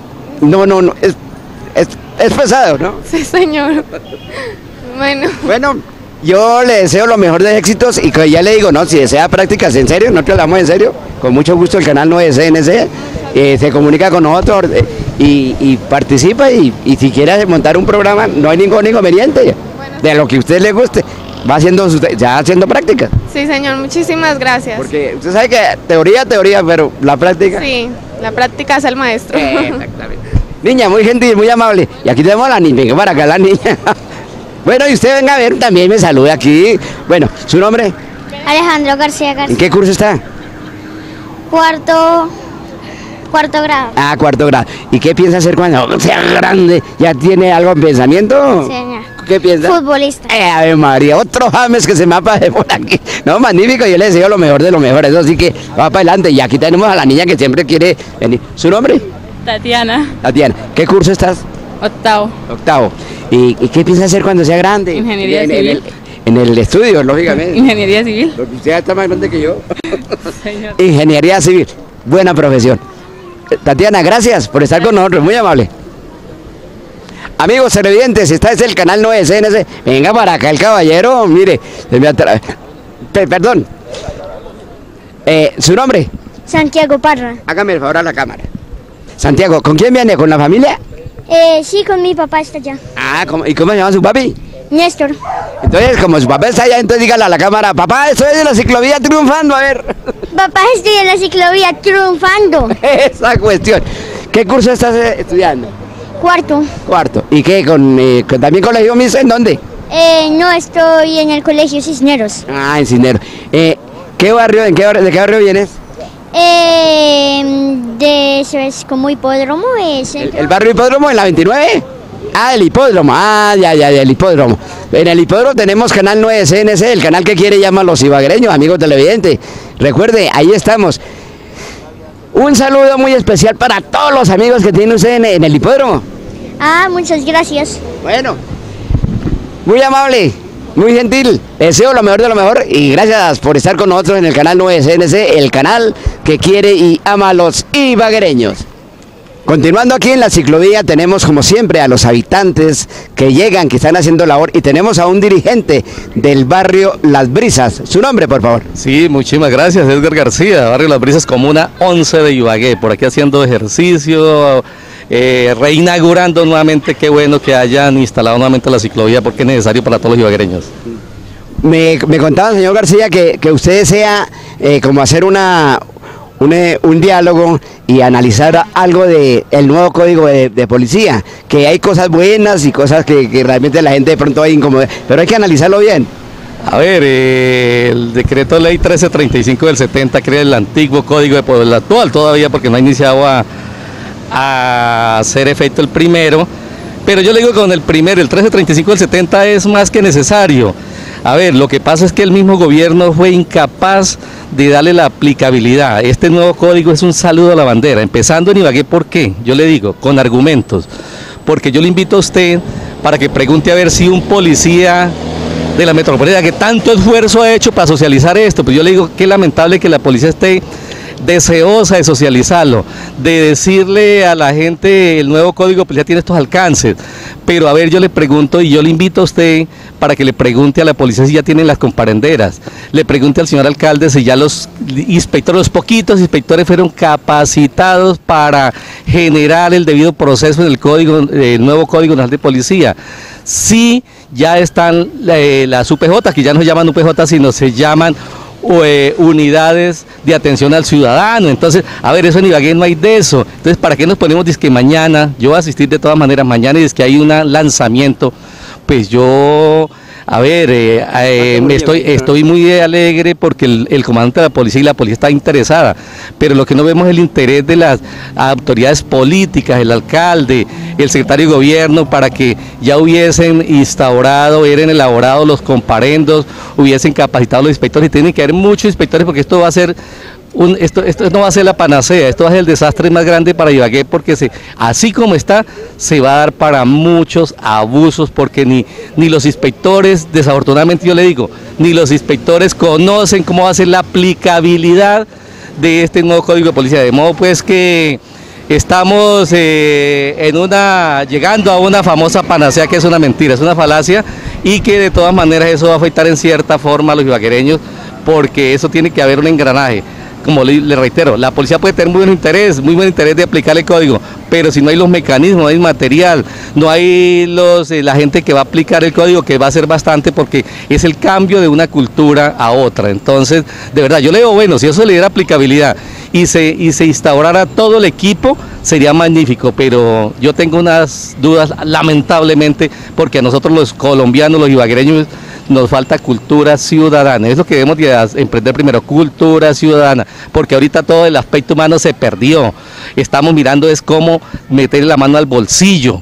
es pesado, ¿no? Sí, señor. Bueno, yo le deseo lo mejor de éxitos y que ya le digo, no, si desea prácticas en serio, nosotros le damos en serio, con mucho gusto el canal 9 CNC se comunica con nosotros y participa y si quiere montar un programa no hay ningún inconveniente, de lo que a usted le guste, va haciendo ya haciendo prácticas. Sí, señor, muchísimas gracias. Porque usted sabe que teoría, pero la práctica. Sí, la práctica es el maestro. Exactamente. Niña, muy gentil, muy amable. Y aquí tenemos a la niña, venga para acá la niña. Bueno, y usted venga a ver, también me saluda aquí. Bueno, ¿su nombre? Alejandro García García. ¿En qué curso está? Cuarto grado. Ah, cuarto grado. ¿Y qué piensa hacer cuando sea grande? ¿Ya tiene algo en pensamiento? Sí, señor. ¿Qué piensa? Futbolista. Ave María, otro James que se me aparece por aquí. No, magnífico, yo le deseo lo mejor de lo mejor, eso sí que va para adelante. Y aquí tenemos a la niña que siempre quiere venir. ¿Su nombre? Tatiana. Tatiana, ¿qué curso estás? Octavo. Octavo. ¿Y qué piensa hacer cuando sea grande? Ingeniería civil. En el estudio, lógicamente. Ingeniería civil. Porque usted ya está más grande que yo. Señor. Ingeniería civil, buena profesión. Tatiana, gracias por estar con nosotros, muy amable. Amigos televidentes, esta es el canal 9 CNC. Venga para acá el caballero, mire. Perdón. ¿Su nombre? Santiago Parra. Hágame el favor a la cámara. Santiago, ¿con quién viene? ¿Con la familia? Sí, con mi papá está allá. Ah, ¿y cómo se llama su papi? Néstor. Entonces, como su papá está allá, entonces dígale a la cámara, papá, estoy en la ciclovía triunfando, a ver. Papá, estoy en la ciclovía triunfando. Esa cuestión. ¿Qué curso estás estudiando? Cuarto. ¿Y qué? ¿También colegio mixto? ¿En dónde? No, estoy en el colegio Cisneros. Ah, en Cisneros. ¿De qué barrio vienes? Eso es como hipódromo. ¿El barrio Hipódromo en la 29? Ah, el hipódromo, ya, el hipódromo. En el hipódromo tenemos canal 9 CNC, el canal que quiere llamar a los ibaguereños, amigos televidentes. Recuerde, ahí estamos. Un saludo muy especial para todos los amigos que tiene usted en el hipódromo. Muchas gracias. Bueno, muy amable, muy gentil, deseo lo mejor de lo mejor y gracias por estar con nosotros en el canal 9 CNC, el canal que quiere y ama a los ibaguereños. Continuando aquí en la ciclovía tenemos como siempre a los habitantes que llegan, que están haciendo labor y tenemos a un dirigente del barrio Las Brisas. ¿Su nombre, por favor? Sí, muchísimas gracias, Edgar García, barrio Las Brisas, comuna 11 de Ibagué, por aquí haciendo ejercicio, reinaugurando nuevamente, qué bueno que hayan instalado nuevamente la ciclovía porque es necesario para todos los ibaguereños. Me contaba, señor García, que usted desea como hacer un diálogo y analizar algo del nuevo código de policía, que hay cosas buenas y cosas que realmente la gente de pronto va a incomodar, pero hay que analizarlo bien. A ver, el decreto de ley 1335 del 70 crea el antiguo código el actual todavía porque no ha iniciado a hacer efecto el primero, pero yo le digo que con el 1335 del 70 es más que necesario. A ver, lo que pasa es que el mismo gobierno fue incapaz de darle la aplicabilidad. Este nuevo código es un saludo a la bandera, empezando en Ibagué. ¿Por qué? Yo le digo, con argumentos, porque yo le invito a usted para que pregunte a ver si un policía de la metropolitana que tanto esfuerzo ha hecho para socializar esto, pues yo le digo que es lamentable que la policía esté deseosa de socializarlo, de decirle a la gente el nuevo código pues ya tiene estos alcances, pero a ver, yo le pregunto y yo le invito a usted para que le pregunte a la policía si ya tienen las comparenderas, le pregunte al señor alcalde si ya los inspectores, los poquitos inspectores fueron capacitados para generar el debido proceso en el nuevo Código Nacional de Policía. Sí, ya están las UPJ, que ya no se llaman UPJ, sino se llaman unidades de atención al ciudadano. Entonces, a ver, eso en Ibagué no hay de eso. Entonces, ¿para qué nos ponemos? Dice que mañana, yo voy a asistir de todas maneras, mañana y dice que hay un lanzamiento, pues yo A ver, estoy muy alegre porque el comandante de la policía y la policía está interesada, pero lo que no vemos es el interés de las autoridades políticas, el alcalde, el secretario de gobierno, para que ya hubiesen instaurado, hubieran elaborado los comparendos, hubiesen capacitado a los inspectores, y tienen que haber muchos inspectores porque esto va a ser esto no va a ser la panacea, esto va a ser el desastre más grande para Ibagué, porque así como está, se va a dar para muchos abusos, porque ni los inspectores, desafortunadamente yo le digo, ni los inspectores conocen cómo va a ser la aplicabilidad de este nuevo código de policía, de modo pues que estamos llegando a una famosa panacea que es una mentira, es una falacia, y que de todas maneras eso va a afectar en cierta forma a los ibaguereños, porque eso tiene que haber un engranaje. Como le reitero, la policía puede tener muy buen interés de aplicar el código, pero si no hay los mecanismos, no hay material, no hay la gente que va a aplicar el código, que va a ser bastante, porque es el cambio de una cultura a otra. Entonces, de verdad, yo le digo, bueno, si eso le diera aplicabilidad y se instaurara todo el equipo, sería magnífico, pero yo tengo unas dudas, lamentablemente, porque a nosotros los colombianos, los ibaguereños, nos falta cultura ciudadana, es lo que debemos de emprender primero, cultura ciudadana, porque ahorita todo el aspecto humano se perdió, estamos mirando es cómo meterle la mano al bolsillo,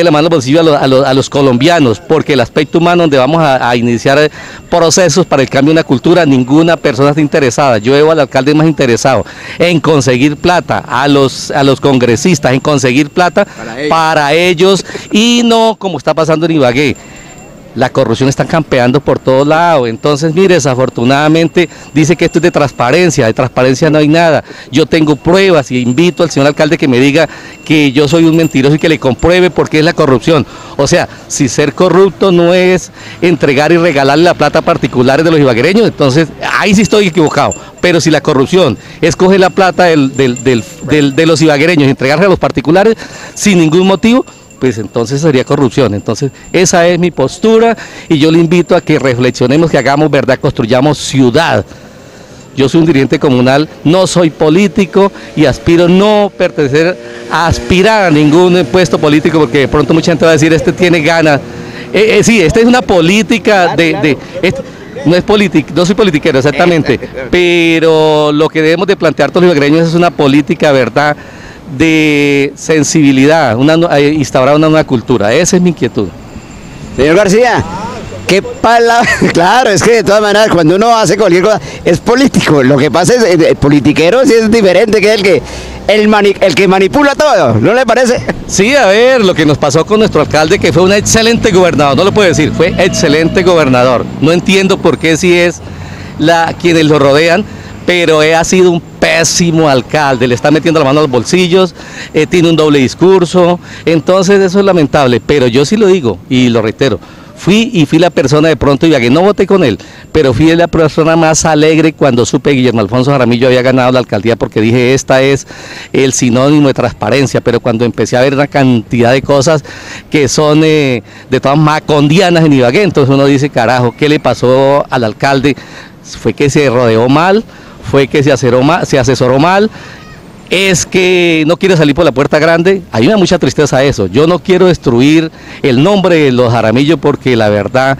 a los colombianos, porque el aspecto humano donde vamos a iniciar procesos para el cambio de una cultura, ninguna persona está interesada. Yo veo al alcalde más interesado en conseguir plata, a los congresistas, en conseguir plata para ellos, y no como está pasando en Ibagué. La corrupción está campeando por todos lados, entonces mire, desafortunadamente dice que esto es de transparencia no hay nada. Yo tengo pruebas y invito al señor alcalde que me diga que yo soy un mentiroso y que le compruebe por qué es la corrupción. O sea, si ser corrupto no es entregar y regalarle la plata a particulares de los ibaguereños, entonces ahí sí estoy equivocado. Pero si la corrupción es coger la plata de los ibaguereños y entregarla a los particulares sin ningún motivo, pues entonces sería corrupción. Entonces esa es mi postura y yo le invito a que reflexionemos, que hagamos verdad, construyamos ciudad. Yo soy un dirigente comunal, no soy político y aspiro no aspirar a ningún puesto político, porque de pronto mucha gente va a decir, este tiene ganas. Sí, esta es una política no soy politiquero exactamente, pero lo que debemos de plantear todos los ibaguereños es una política, verdad, de sensibilidad, instaurar una nueva cultura. Esa es mi inquietud. Señor García, qué palabra. Claro, es que de todas maneras cuando uno hace cualquier cosa es político. Lo que pasa es el politiquero sí es diferente, que es el que manipula todo, ¿no le parece? Sí, a ver, lo que nos pasó con nuestro alcalde, que fue un excelente gobernador, no lo puedo decir, fue excelente gobernador. No entiendo por qué si es quienes lo rodean, pero ha sido un pésimo alcalde, le está metiendo la mano a los bolsillos, tiene un doble discurso, entonces eso es lamentable, pero yo sí lo digo y lo reitero, fui la persona de pronto, y no voté con él, pero fui la persona más alegre cuando supe que Guillermo Alfonso Jaramillo había ganado la alcaldía, porque dije, esta es el sinónimo de transparencia, pero cuando empecé a ver una cantidad de cosas que son de todas macondianas en Ibagué, entonces uno dice, carajo, ¿qué le pasó al alcalde? Fue que se rodeó mal, fue que se asesoró mal, es que no quiere salir por la puerta grande. A mí me da mucha tristeza eso. Yo no quiero destruir el nombre de los Jaramillo, porque la verdad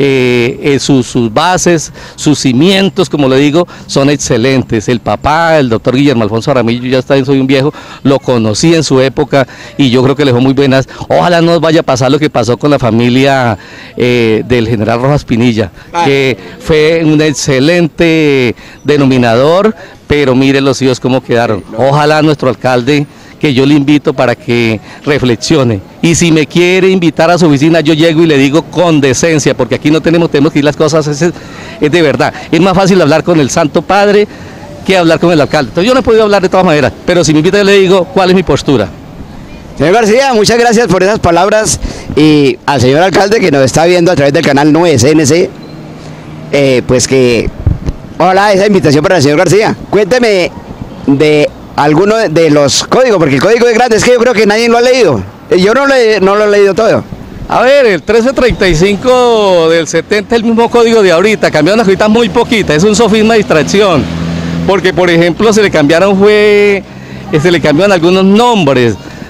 sus bases, sus cimientos, como le digo, son excelentes. El papá, el doctor Guillermo Alfonso Jaramillo, ya está, soy un viejo, lo conocí en su época y yo creo que le dejó muy buenas. Ojalá no vaya a pasar lo que pasó con la familia del general Rojas Pinilla, que fue un excelente denominador, pero mire los hijos cómo quedaron. Ojalá nuestro alcalde, que yo le invito para que reflexione, y si me quiere invitar a su oficina, yo llego y le digo con decencia, porque aquí no tenemos que ir las cosas, es de verdad. Es más fácil hablar con el Santo Padre que hablar con el alcalde. Entonces yo no he podido hablar de todas maneras, pero si me invita yo le digo cuál es mi postura. Señor García, muchas gracias por esas palabras, y al señor alcalde que nos está viendo a través del canal 9 CNC, pues que ojalá esa invitación para el señor García. Cuénteme de alguno de los códigos, porque el código es grande, es que yo creo que nadie lo ha leído. Yo no lo he leído todo. A ver, el 1335 del 70 es el mismo código de ahorita, cambiaron las cositas muy poquitas, es un sofisma de distracción, porque por ejemplo se le cambiaron algunos nombres.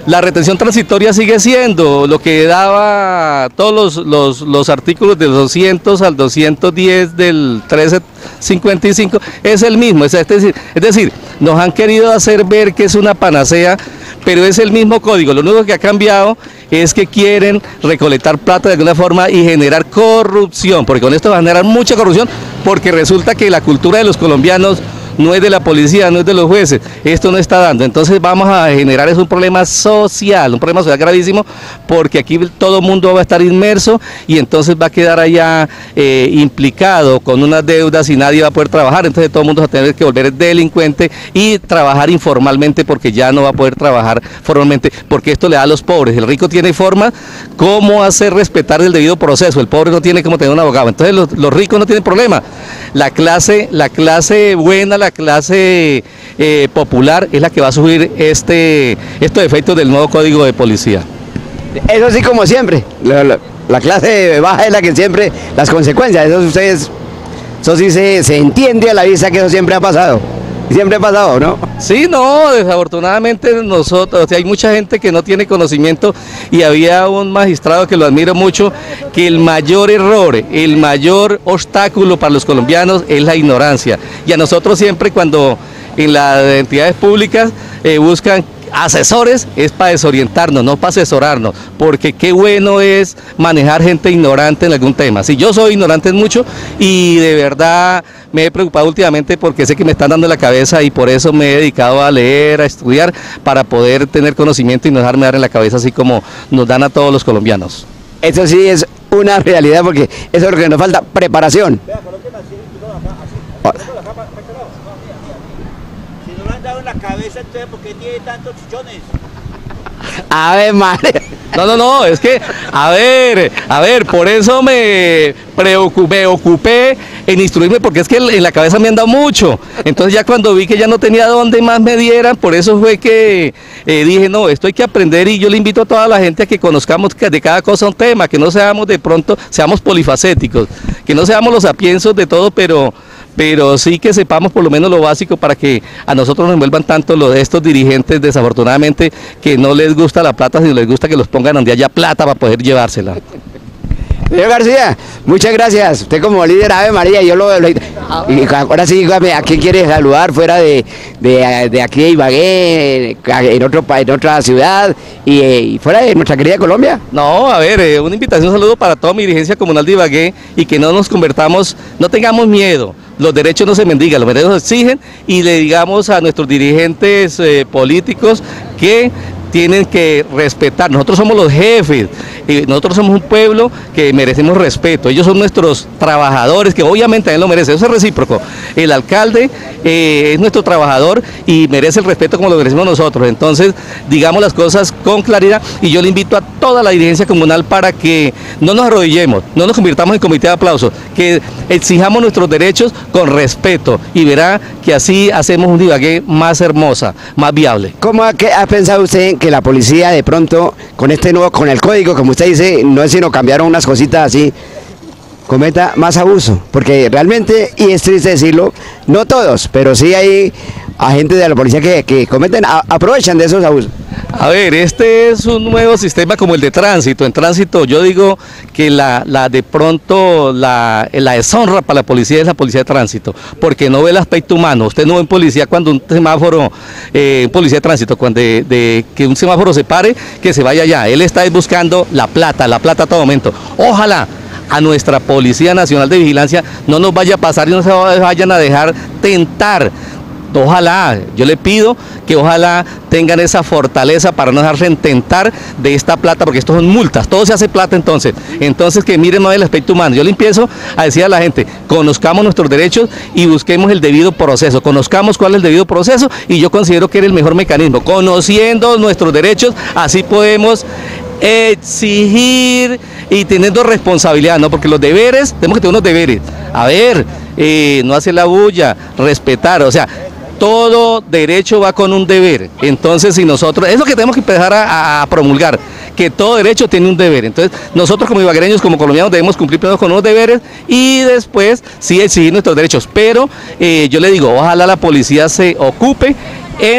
La retención transitoria sigue siendo lo que daba todos los artículos del 200 al 210 del 1355, es el mismo, es decir, nos han querido hacer ver que es una panacea, pero es el mismo código. Lo único que ha cambiado es que quieren recolectar plata de alguna forma y generar corrupción, porque con esto va a generar mucha corrupción, porque resulta que la cultura de los colombianos no es de la policía, no es de los jueces, esto no está dando. Entonces vamos a generar un problema social gravísimo, porque aquí todo el mundo va a estar inmerso y entonces va a quedar allá implicado con unas deudas y nadie va a poder trabajar. Entonces todo el mundo va a tener que volver delincuente y trabajar informalmente, porque ya no va a poder trabajar formalmente, porque esto le da a los pobres. El rico tiene forma cómo hacer respetar el debido proceso, el pobre no tiene cómo tener un abogado. Entonces los ricos no tienen problema. La clase buena, la clase popular es la que va a sufrir estos efectos del nuevo código de policía. Eso sí, como siempre, la clase baja es la que siempre, las consecuencias, eso sí se entiende a la vista que eso siempre ha pasado. Siempre ha pasado, ¿no? Sí, no, desafortunadamente nosotros, hay mucha gente que no tiene conocimiento, y había un magistrado que lo admiro mucho, que el mayor error, el mayor obstáculo para los colombianos es la ignorancia. Y a nosotros siempre, cuando en las entidades públicas buscan asesores, es para desorientarnos, no para asesorarnos, porque qué bueno es manejar gente ignorante en algún tema. Si yo soy ignorante en mucho, y de verdad me he preocupado últimamente porque sé que me están dando la cabeza, y por eso me he dedicado a leer, a estudiar, para poder tener conocimiento y no dejarme dar en la cabeza así como nos dan a todos los colombianos. Eso sí es una realidad, porque eso es lo que nos falta, preparación. En la cabeza, entonces, ¿por qué tiene tantos chichones? A ver, madre. No, es que, a ver, por eso me ocupé en instruirme, porque es que en la cabeza me han dado mucho. Entonces ya cuando vi que ya no tenía dónde más me dieran, por eso fue que dije, no, esto hay que aprender, y yo le invito a toda la gente a que conozcamos de cada cosa un tema, que no seamos seamos polifacéticos, que no seamos los sapiensos de todo, pero sí que sepamos por lo menos lo básico, para que a nosotros nos envuelvan tanto estos dirigentes, desafortunadamente, que no les gusta la plata, sino les gusta que los pongan donde haya plata para poder llevársela. Señor García, muchas gracias. Usted como líder Ave María, y ahora sí, dígame, ¿a quién quiere saludar fuera de aquí de Ibagué, en otra ciudad y fuera de nuestra querida Colombia? No, a ver, una invitación, un saludo para toda mi dirigencia comunal de Ibagué, y que no nos convertamos, no tengamos miedo. Los derechos no se mendigan, los derechos se exigen, y le digamos a nuestros dirigentes políticos que tienen que respetar. Nosotros somos los jefes, nosotros somos un pueblo que merecemos respeto. Ellos son nuestros trabajadores, que obviamente también lo merecen, eso es recíproco. El alcalde es nuestro trabajador y merece el respeto como lo merecemos nosotros. Entonces, digamos las cosas con claridad, y yo le invito a toda la dirigencia comunal para que no nos arrodillemos, no nos convirtamos en comité de aplausos, que exijamos nuestros derechos con respeto, y verá que así hacemos un Ibagué más hermosa, más viable. ¿Cómo ha pensado usted que la policía de pronto, con el código, como usted dice, no es sino cambiaron unas cositas así, cometa más abuso? Porque realmente, y es triste decirlo, no todos, pero sí hay agentes de la policía que aprovechan de esos abusos. A ver, este es un nuevo sistema como el de tránsito. En tránsito yo digo que la deshonra para la policía es la policía de tránsito, porque no ve el aspecto humano. Usted no ve en policía cuando un semáforo, policía de tránsito, cuando que un semáforo se pare, que se vaya allá. Él está buscando la plata a todo momento. Ojalá a nuestra Policía Nacional de Vigilancia no nos vaya a pasar y no se vayan a dejar tentar. Ojalá, yo le pido que ojalá tengan esa fortaleza para no dejarse tentar de esta plata, porque esto son multas, todo se hace plata. Entonces que miren más el aspecto humano. Yo le empiezo a decir a la gente, conozcamos nuestros derechos y busquemos el debido proceso, conozcamos cuál es el debido proceso, y yo considero que era el mejor mecanismo. Conociendo nuestros derechos, así podemos exigir y teniendo responsabilidad, ¿no? Porque los deberes, tenemos que tener unos deberes. A ver, no hacer la bulla, respetar, o sea, todo derecho va con un deber. Entonces, si nosotros, es lo que tenemos que empezar a promulgar, que todo derecho tiene un deber. Entonces, nosotros como ibaguereños, como colombianos, debemos cumplir primero con unos deberes y después sí exigir nuestros derechos. Pero yo le digo, ojalá la policía se ocupe en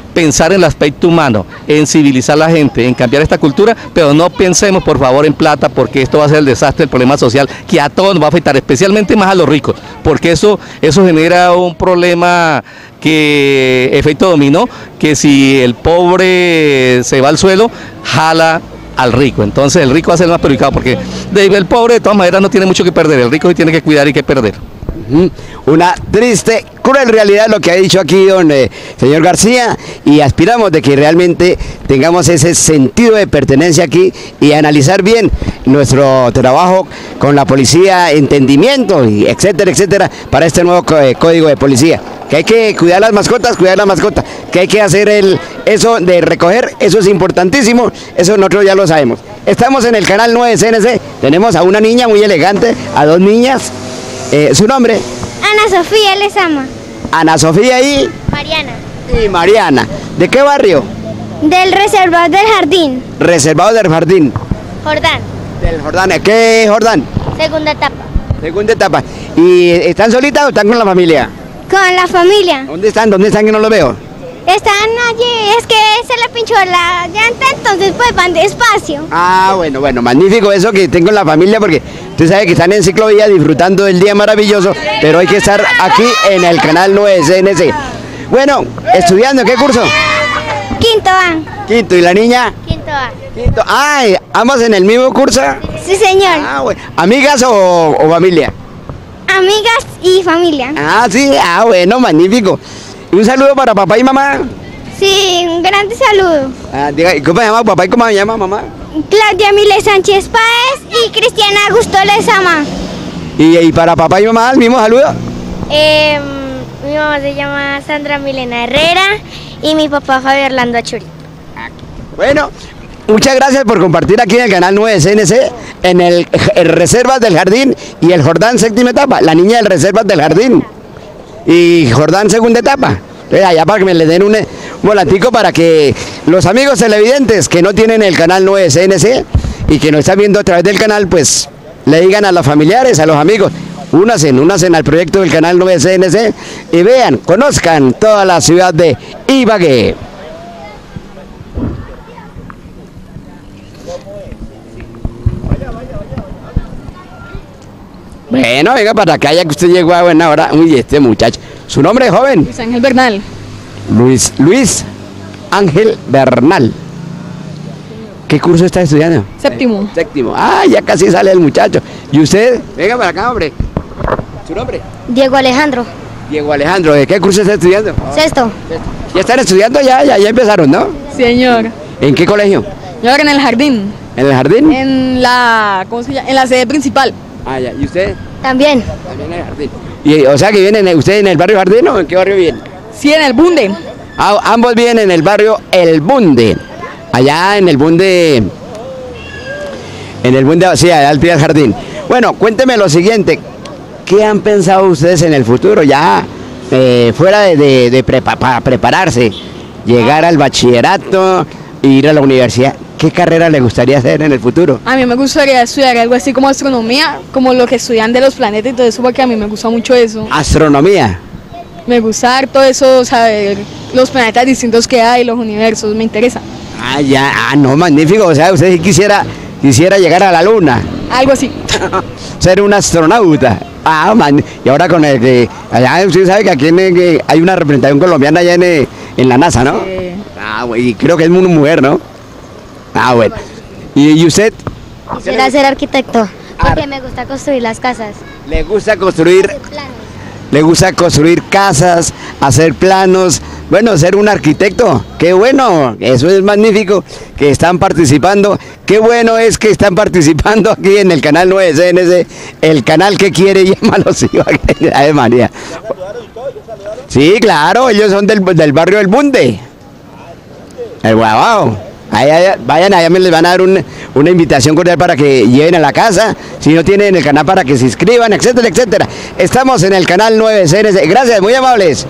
pensar en el aspecto humano, en civilizar a la gente, en cambiar esta cultura, pero no pensemos por favor en plata, porque esto va a ser el desastre, el problema social que a todos nos va a afectar, especialmente más a los ricos, porque eso genera un problema que efecto dominó, que si el pobre se va al suelo, jala al rico, entonces el rico va a ser el más perjudicado, porque el pobre de todas maneras no tiene mucho que perder, el rico sí tiene que cuidar y que perder. Una triste, cruel realidad lo que ha dicho aquí señor García, y aspiramos de que realmente tengamos ese sentido de pertenencia aquí y analizar bien nuestro trabajo con la policía, entendimiento, y etcétera, etcétera, para este nuevo código de policía. Que hay que cuidar las mascotas, que hay que hacer eso de recoger, eso es importantísimo, eso nosotros ya lo sabemos. Estamos en el canal 9 CNC, tenemos a una niña muy elegante, a dos niñas. ¿Su nombre? Ana Sofía Lezama. Ana Sofía y Mariana. Y Mariana. ¿De qué barrio? Del Reservado del Jardín. Reservado del Jardín. Jordán. Del Jordán. ¿Qué Jordán? Segunda etapa. Segunda etapa. ¿Y están solitas o están con la familia? Con la familia. ¿Dónde están? ¿Dónde están que no los veo? Están allí, es que se le pinchó la llanta, entonces pues van despacio. Ah, bueno, magnífico eso que tengo en la familia, porque usted sabe que están en ciclovía disfrutando del día maravilloso, pero hay que estar aquí en el canal 9 CNC. Bueno, estudiando, ¿qué curso? Quinto A. Quinto, ¿y la niña? Quinto A. Quinto. Ah, ¿ambos en el mismo curso? Sí, señor. Ah, bueno. ¿Amigas o familia? Amigas y familia. Ah, sí, bueno, magnífico. ¿Y un saludo para papá y mamá? Sí, un grande saludo. ¿Cómo se llama papá y cómo se llama mamá? Claudia Miles Sánchez Páez y Cristiana Augusto Lezama. ¿Y para papá y mamá el mismo saludo? Mi mamá se llama Sandra Milena Herrera y mi papá Fabio Orlando Achuri. Bueno, muchas gracias por compartir aquí en el canal 9 CNC, en el Reservas del Jardín y el Jordán séptima etapa, la niña del Reservas del Jardín. Y Jordán segunda etapa. Allá para que me le den un volatico para que los amigos televidentes que no tienen el canal 9 CNC y que nos están viendo a través del canal, pues le digan a los familiares, a los amigos, únanse al proyecto del canal 9 CNC y vean, conozcan toda la ciudad de Ibagué. Bueno, venga para acá, ya que usted llegó a buena hora. Uy, este muchacho. ¿Su nombre es joven? Luis Ángel Bernal. Luis Ángel Bernal. ¿Qué curso está estudiando? Séptimo. Séptimo. Ah, ya casi sale el muchacho. ¿Y usted? Venga para acá, hombre. ¿Su nombre? Diego Alejandro. Diego Alejandro. ¿De qué curso está estudiando? Sexto. ¿Ya están estudiando? Ya empezaron, ¿no? Señor. ¿En qué colegio? Yo ahora en el jardín. ¿En el jardín? En la, ¿cómo se llama? En la sede principal. Ah, ya. ¿Y usted? También. También en el jardín. ¿Y, o sea que vienen ustedes en el barrio Jardín o en qué barrio vienen? Sí, en el Bunde. Ah, ambos viven en el barrio El Bunde. Allá en el Bunde. Sí, allá al pie del jardín. Bueno, cuénteme lo siguiente. ¿Qué han pensado ustedes en el futuro? Ya fuera para prepararse, llegar al bachillerato, ir a la universidad. ¿Qué carrera le gustaría hacer en el futuro? A mí me gustaría estudiar algo así como astronomía, como lo que estudian de los planetas y todo eso, porque a mí me gusta mucho eso. ¿Astronomía? Me gusta todo eso, saber los planetas distintos que hay, los universos, me interesa. Ah, ya, no, magnífico. O sea, usted quisiera llegar a la luna. Algo así. Ser un astronauta. Ah, man. Y ahora con el que allá usted sabe que aquí hay una representación colombiana allá en la NASA, ¿no? Sí. Ah, y creo que es una mujer, ¿no? Ah, bueno. ¿Y usted? Quisiera ser arquitecto, porque me gusta construir las casas. ¿Le gusta construir? Le gusta construir casas, hacer planos, bueno, ser un arquitecto. Qué bueno, eso es magnífico que están participando. Qué bueno es que están participando aquí en el canal 9 CNC, el canal que quiere llamarlos Ay, María. Sí, claro, ellos son del barrio del Bunde. El Guabao. Vayan, allá me les van a dar una invitación cordial para que lleven a la casa, si no tienen el canal para que se inscriban, etcétera, etcétera. Estamos en el canal 9 CNC. Gracias, muy amables.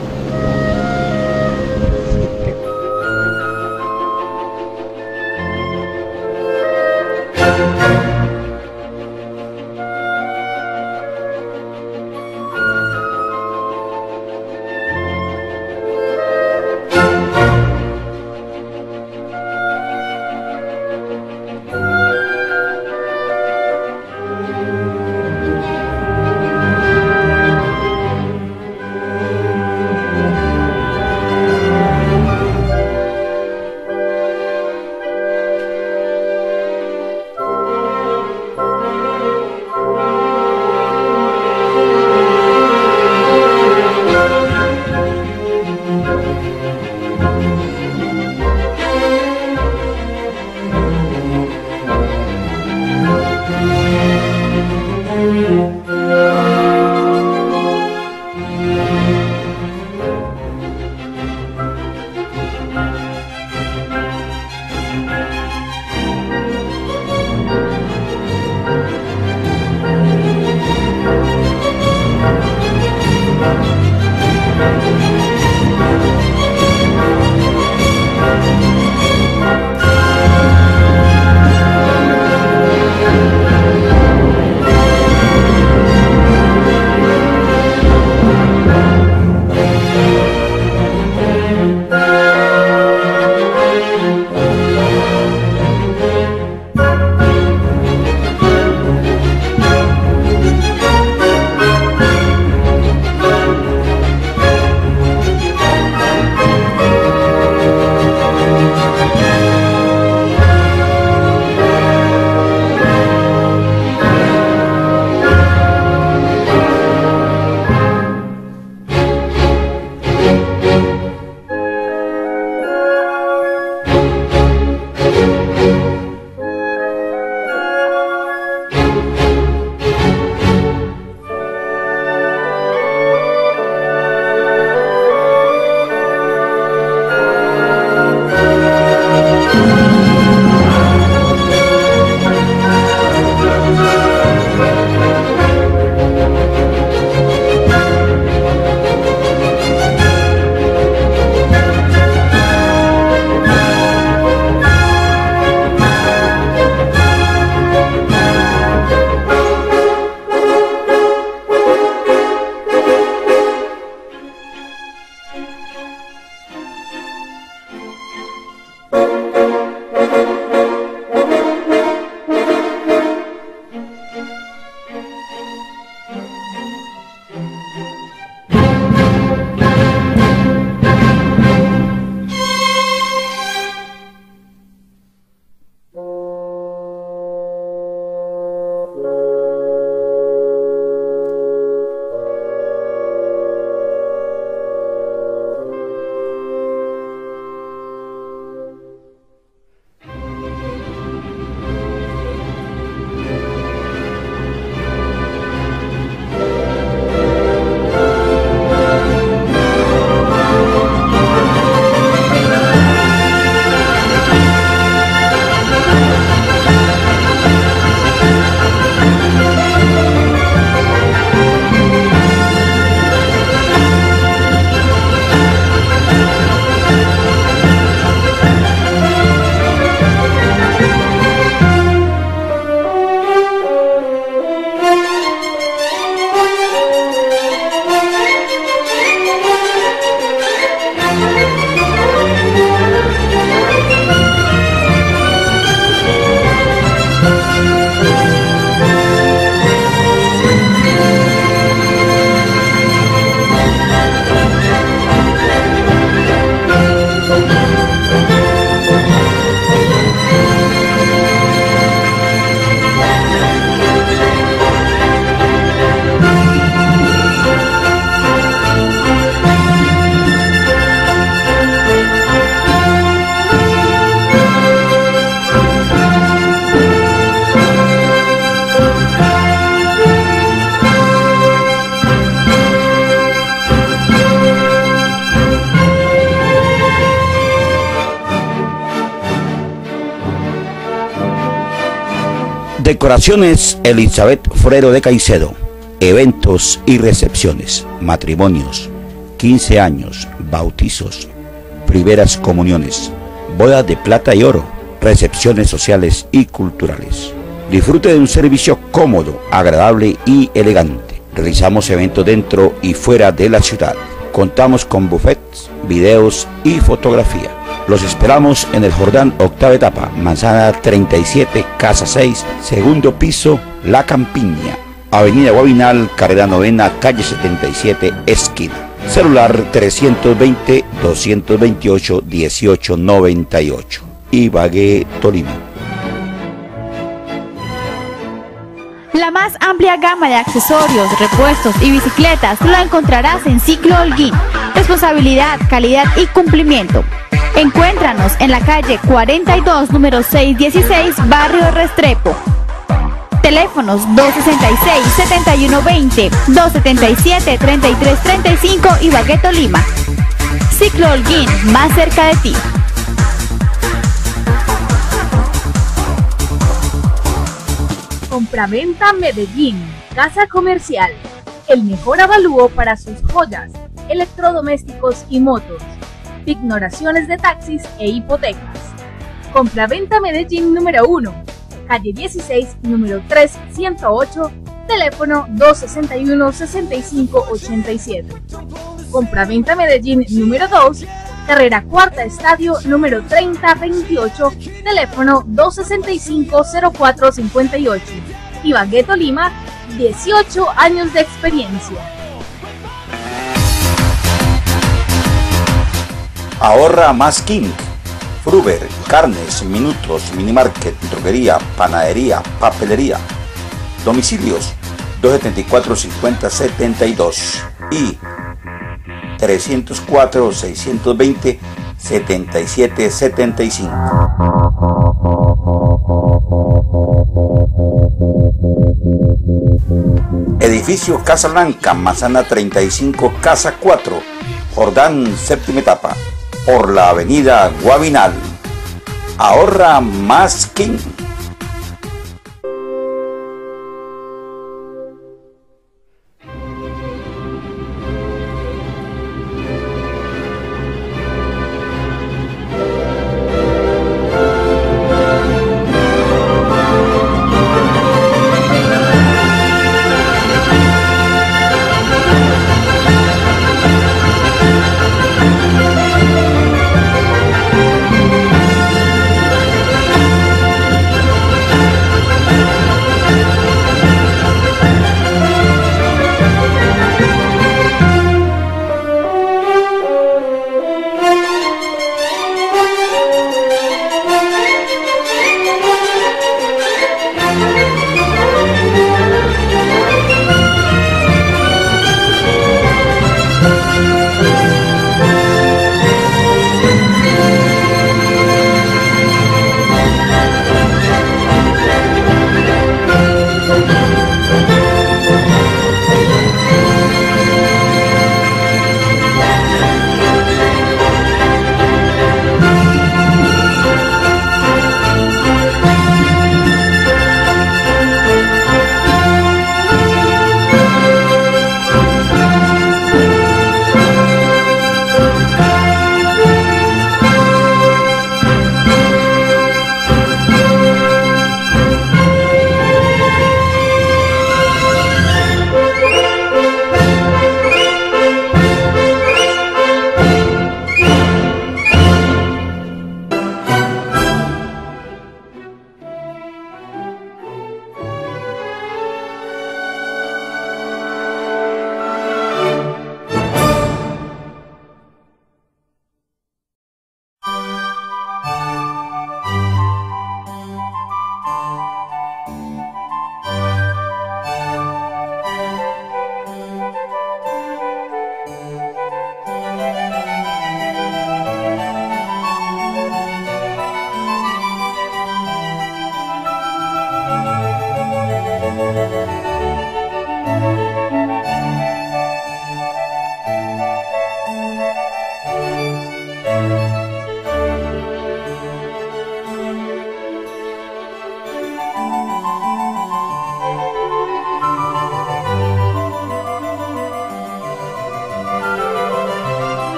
Decoraciones Elizabeth Forero de Caicedo. Eventos y recepciones, matrimonios, 15 años, bautizos, primeras comuniones, bodas de plata y oro, recepciones sociales y culturales. Disfrute de un servicio cómodo, agradable y elegante. Realizamos eventos dentro y fuera de la ciudad. Contamos con buffets, videos y fotografía. Los esperamos en el Jordán, octava etapa, manzana 37, casa 6, segundo piso, La Campiña. Avenida Guavinal, carrera novena, calle 77, esquina. Celular 320-228-1898. Ibagué, Tolima. La más amplia gama de accesorios, repuestos y bicicletas la encontrarás en Ciclo Holguín. Responsabilidad, calidad y cumplimiento. Encuéntranos en la calle 42, número 616, barrio Restrepo. Teléfonos 266-7120, 277-3335 Ibagué, Tolima. Ciclo Holguín, más cerca de ti. Compraventa Medellín, Casa Comercial. El mejor avalúo para sus joyas, electrodomésticos y motos. Ignoraciones de taxis e hipotecas. Compraventa Medellín número 1, calle 16, número 3108, teléfono 261-6587. Compraventa Medellín número 2, carrera cuarta estadio, número 3028, teléfono 265-0458. Ibagué, Tolima, 18 años de experiencia. Ahorra más King. Fruber, carnes, minutos, minimarket, droguería, panadería, papelería. Domicilios 274-5072 y 304-620-7775. Edificio Casa Blanca, manzana 35, casa 4, Jordán, séptima etapa, por la avenida Guavinal. Ahorra más King.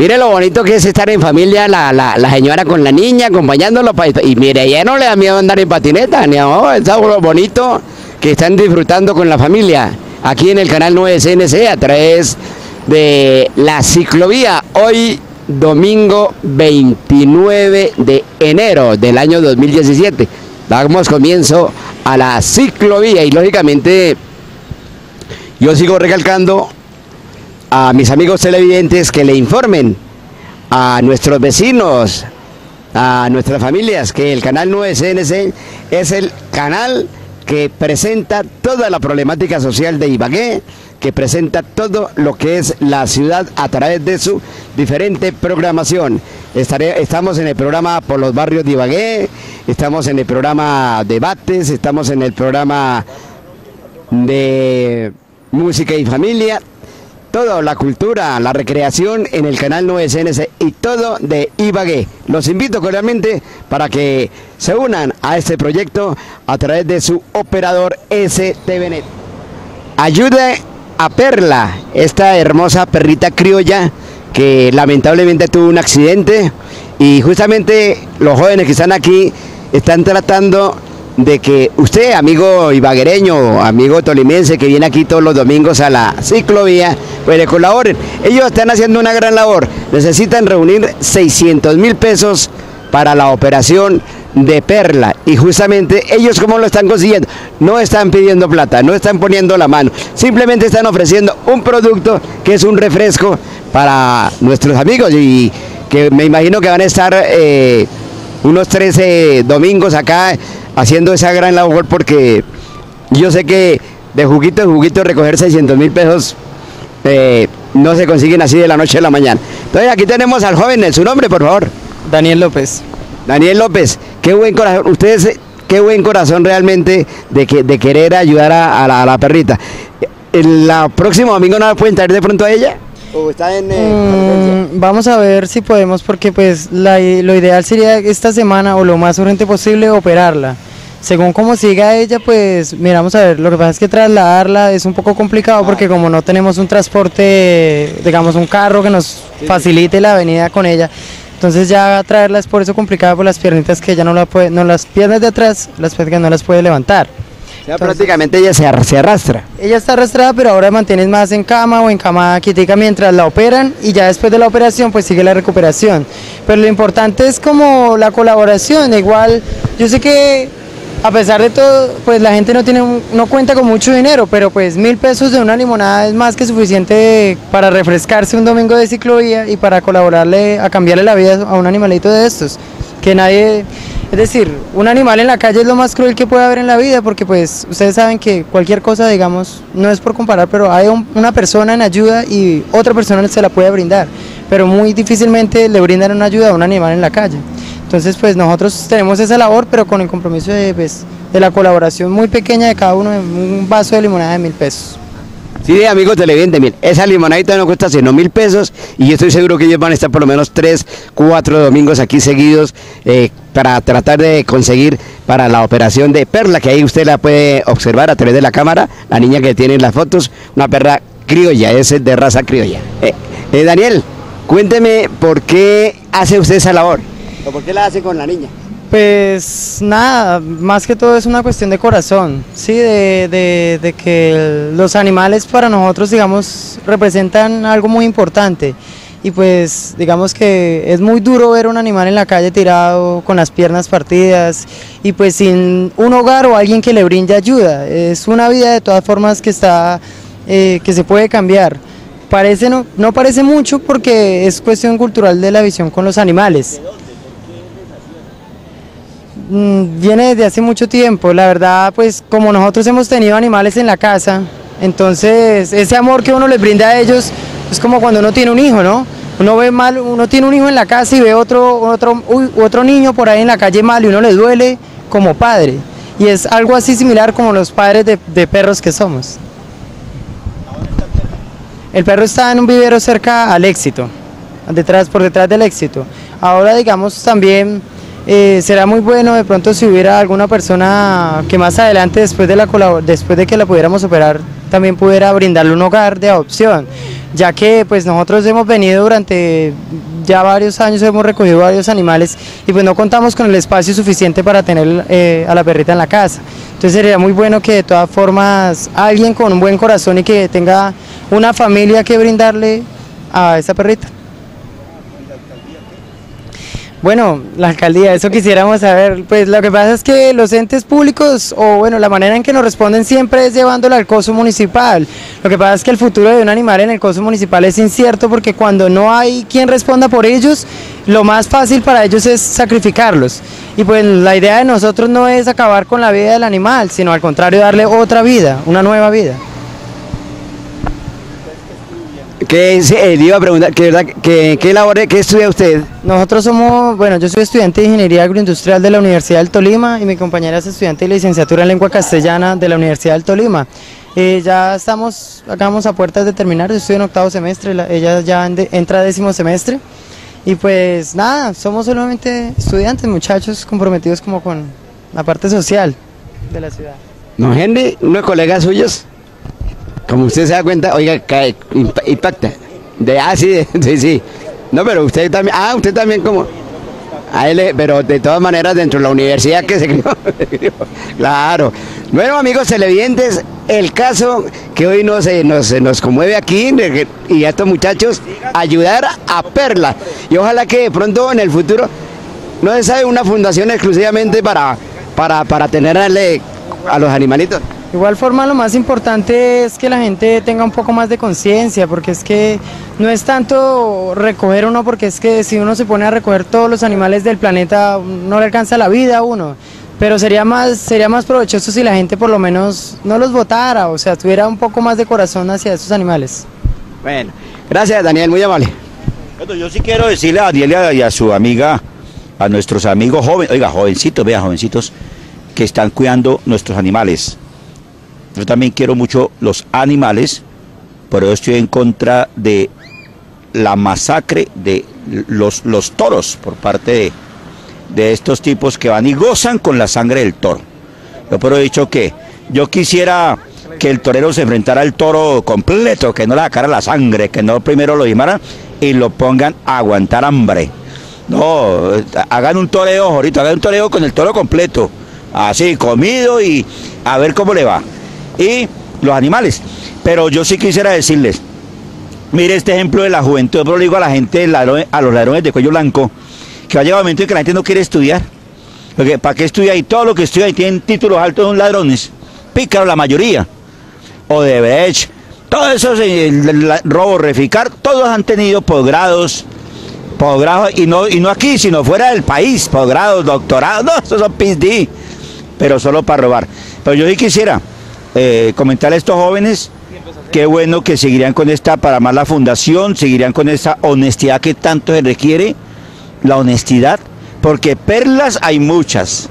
Mire lo bonito que es estar en familia, la señora con la niña acompañándolo. Y mire, ella no le da miedo andar en patineta, ni amor, es algo bonito que están disfrutando con la familia. Aquí en el canal 9 CNC a través de la ciclovía. Hoy domingo 29 de enero del año 2017. Damos comienzo a la ciclovía y lógicamente yo sigo recalcando a mis amigos televidentes que le informen a nuestros vecinos, a nuestras familias, que el canal 9 CNC es el canal que presenta toda la problemática social de Ibagué, que presenta todo lo que es la ciudad a través de su diferente programación. Estamos en el programa Por los Barrios de Ibagué, estamos en el programa Debates, estamos en el programa de Música y Familia, toda la cultura, la recreación en el canal 9 CNC y todo de Ibagué. Los invito cordialmente para que se unan a este proyecto a través de su operador STVnet. Ayude a Perla, esta hermosa perrita criolla que lamentablemente tuvo un accidente y justamente los jóvenes que están aquí están tratando de que usted, amigo ibaguereño, amigo tolimense que viene aquí todos los domingos a la ciclovía, pues le colaboren. Ellos están haciendo una gran labor, necesitan reunir 600.000 pesos para la operación de Perla y justamente ellos ¿cómo lo están consiguiendo? No están pidiendo plata, no están poniendo la mano, simplemente están ofreciendo un producto que es un refresco para nuestros amigos y que me imagino que van a estar unos 13 domingos acá haciendo esa gran labor porque yo sé que de juguito en juguito recoger 600.000 pesos no se consiguen así de la noche a la mañana. Entonces aquí tenemos al joven, su nombre por favor. Daniel López. Daniel López, qué buen corazón, ustedes, qué buen corazón realmente de querer ayudar a la perrita. ¿El próximo domingo no la pueden traer de pronto a ella? ¿O está en vamos a ver si podemos porque pues lo ideal sería esta semana o lo más urgente posible operarla. Según cómo siga ella, pues miramos a ver, lo que pasa es que trasladarla es un poco complicado porque como no tenemos un transporte, digamos un carro que nos facilite la avenida con ella, entonces ya traerla es por eso complicada por las piernitas que ella no la puede, no las piernas de atrás, las piernas no las puede levantar. O sea, entonces, prácticamente ella se arrastra. Ella está arrastrada, pero ahora mantienes más en cama o en cama quietica mientras la operan y ya después de la operación pues sigue la recuperación. Pero lo importante es como la colaboración, igual yo sé que a pesar de todo pues la gente no cuenta con mucho dinero, pero pues 1.000 pesos de una limonada es más que suficiente para refrescarse un domingo de ciclovía y para colaborarle a cambiarle la vida a un animalito de estos, que nadie... Es decir, un animal en la calle es lo más cruel que puede haber en la vida porque pues ustedes saben que cualquier cosa, digamos, no es por comparar, pero hay una persona en ayuda y otra persona se la puede brindar, pero muy difícilmente le brindan una ayuda a un animal en la calle. Entonces pues nosotros tenemos esa labor, pero con el compromiso de la colaboración muy pequeña de cada uno, de un vaso de limonada de 1.000 pesos. Sí, amigos televidentes, miren, esa limonadita no cuesta sino 1.000 pesos y yo estoy seguro que ellos van a estar por lo menos 3, 4 domingos aquí seguidos para tratar de conseguir para la operación de Perla, que ahí usted la puede observar a través de la cámara, la niña que tiene en las fotos, una perra criolla, es de raza criolla. Daniel, cuénteme por qué hace usted esa labor, o por qué la hace con la niña. Pues nada, más que todo es una cuestión de corazón, ¿sí? De que los animales para nosotros, digamos, representan algo muy importante y pues digamos que es muy duro ver un animal en la calle tirado con las piernas partidas y pues sin un hogar o alguien que le brinde ayuda. Es una vida de todas formas que se puede cambiar. No parece mucho porque es cuestión cultural de la visión con los animales. Viene desde hace mucho tiempo, la verdad pues como nosotros hemos tenido animales en la casa, entonces ese amor que uno les brinda a ellos es como cuando uno tiene un hijo, ¿no? Uno tiene un hijo en la casa y ve otro niño por ahí en la calle mal y uno le duele como padre, y es algo así similar como los padres de perros que somos. El perro está en un vivero cerca al Éxito, por detrás del Éxito. Ahora digamos también será muy bueno de pronto si hubiera alguna persona que más adelante, después de que la pudiéramos operar, también pudiera brindarle un hogar de adopción, ya que pues nosotros hemos venido durante ya varios años, hemos recogido varios animales y pues no contamos con el espacio suficiente para tener a la perrita en la casa. Entonces sería muy bueno que de todas formas alguien con un buen corazón y que tenga una familia que brindarle a esa perrita. Bueno, la alcaldía, eso quisiéramos saber. Pues lo que pasa es que los entes públicos, o bueno, la manera en que nos responden siempre es llevándolo al coso municipal. Lo que pasa es que el futuro de un animal en el coso municipal es incierto, porque cuando no hay quien responda por ellos, lo más fácil para ellos es sacrificarlos. Y pues la idea de nosotros no es acabar con la vida del animal, sino al contrario, darle otra vida, una nueva vida. Le iba a preguntar, ¿qué estudia usted? Nosotros somos, bueno, yo soy estudiante de Ingeniería Agroindustrial de la Universidad del Tolima y mi compañera es estudiante de licenciatura en Lengua Castellana de la Universidad del Tolima. Ya acabamos a puertas de terminar, yo estoy en 8º semestre, ella ya entra a 10º semestre y pues nada, somos solamente estudiantes, muchachos comprometidos como con la parte social de la ciudad. ¿No, Henry? ¿Unos colegas suyos? Como usted se da cuenta, oiga, impacta. Sí. No, pero usted también, usted también como... pero de todas maneras dentro de la universidad que se crió. Claro. Bueno, amigos televidentes, el caso que hoy nos conmueve aquí y a estos muchachos, ayudar a Perla. Y ojalá que de pronto en el futuro, no se sabe, una fundación exclusivamente para tenerle a los animalitos. De igual forma, lo más importante es que la gente tenga un poco más de conciencia, porque es que no es tanto recoger uno, porque es que si uno se pone a recoger todos los animales del planeta, no le alcanza la vida a uno, pero sería más provechoso si la gente por lo menos no los botara, o sea, tuviera un poco más de corazón hacia esos animales. Bueno, gracias Daniel, muy amable. Bueno, yo sí quiero decirle a Daniel y a su amiga, a nuestros amigos jóvenes, oiga, jovencitos, que están cuidando nuestros animales. Yo también quiero mucho los animales, pero estoy en contra de la masacre de los toros por parte de estos tipos que van y gozan con la sangre del toro. Yo pero he dicho que yo quisiera que el torero se enfrentara al toro completo, que no le sacara la sangre, que no primero lo limara y lo pongan a aguantar hambre. No, hagan un toreo, ahorita hagan un toreo con el toro completo, así, comido y a ver cómo le va. Y los animales, pero yo sí quisiera decirles, mire este ejemplo de la juventud, yo le digo a la gente, a los ladrones de cuello blanco, que va a llegar un momento en que la gente no quiere estudiar, porque ¿para qué estudia? Y todo lo que estudia y tienen títulos altos son ladrones, pícaros la mayoría, Odebrecht, todos esos robo, reficar, todos han tenido posgrados, y no aquí, sino fuera del país, posgrados, doctorados, no, esos son PhD, pero solo para robar. Pero yo sí quisiera comentarle a estos jóvenes, qué bueno que seguirían con esta, para más la fundación, seguirían con esa honestidad que tanto se requiere, la honestidad, porque perlas hay muchas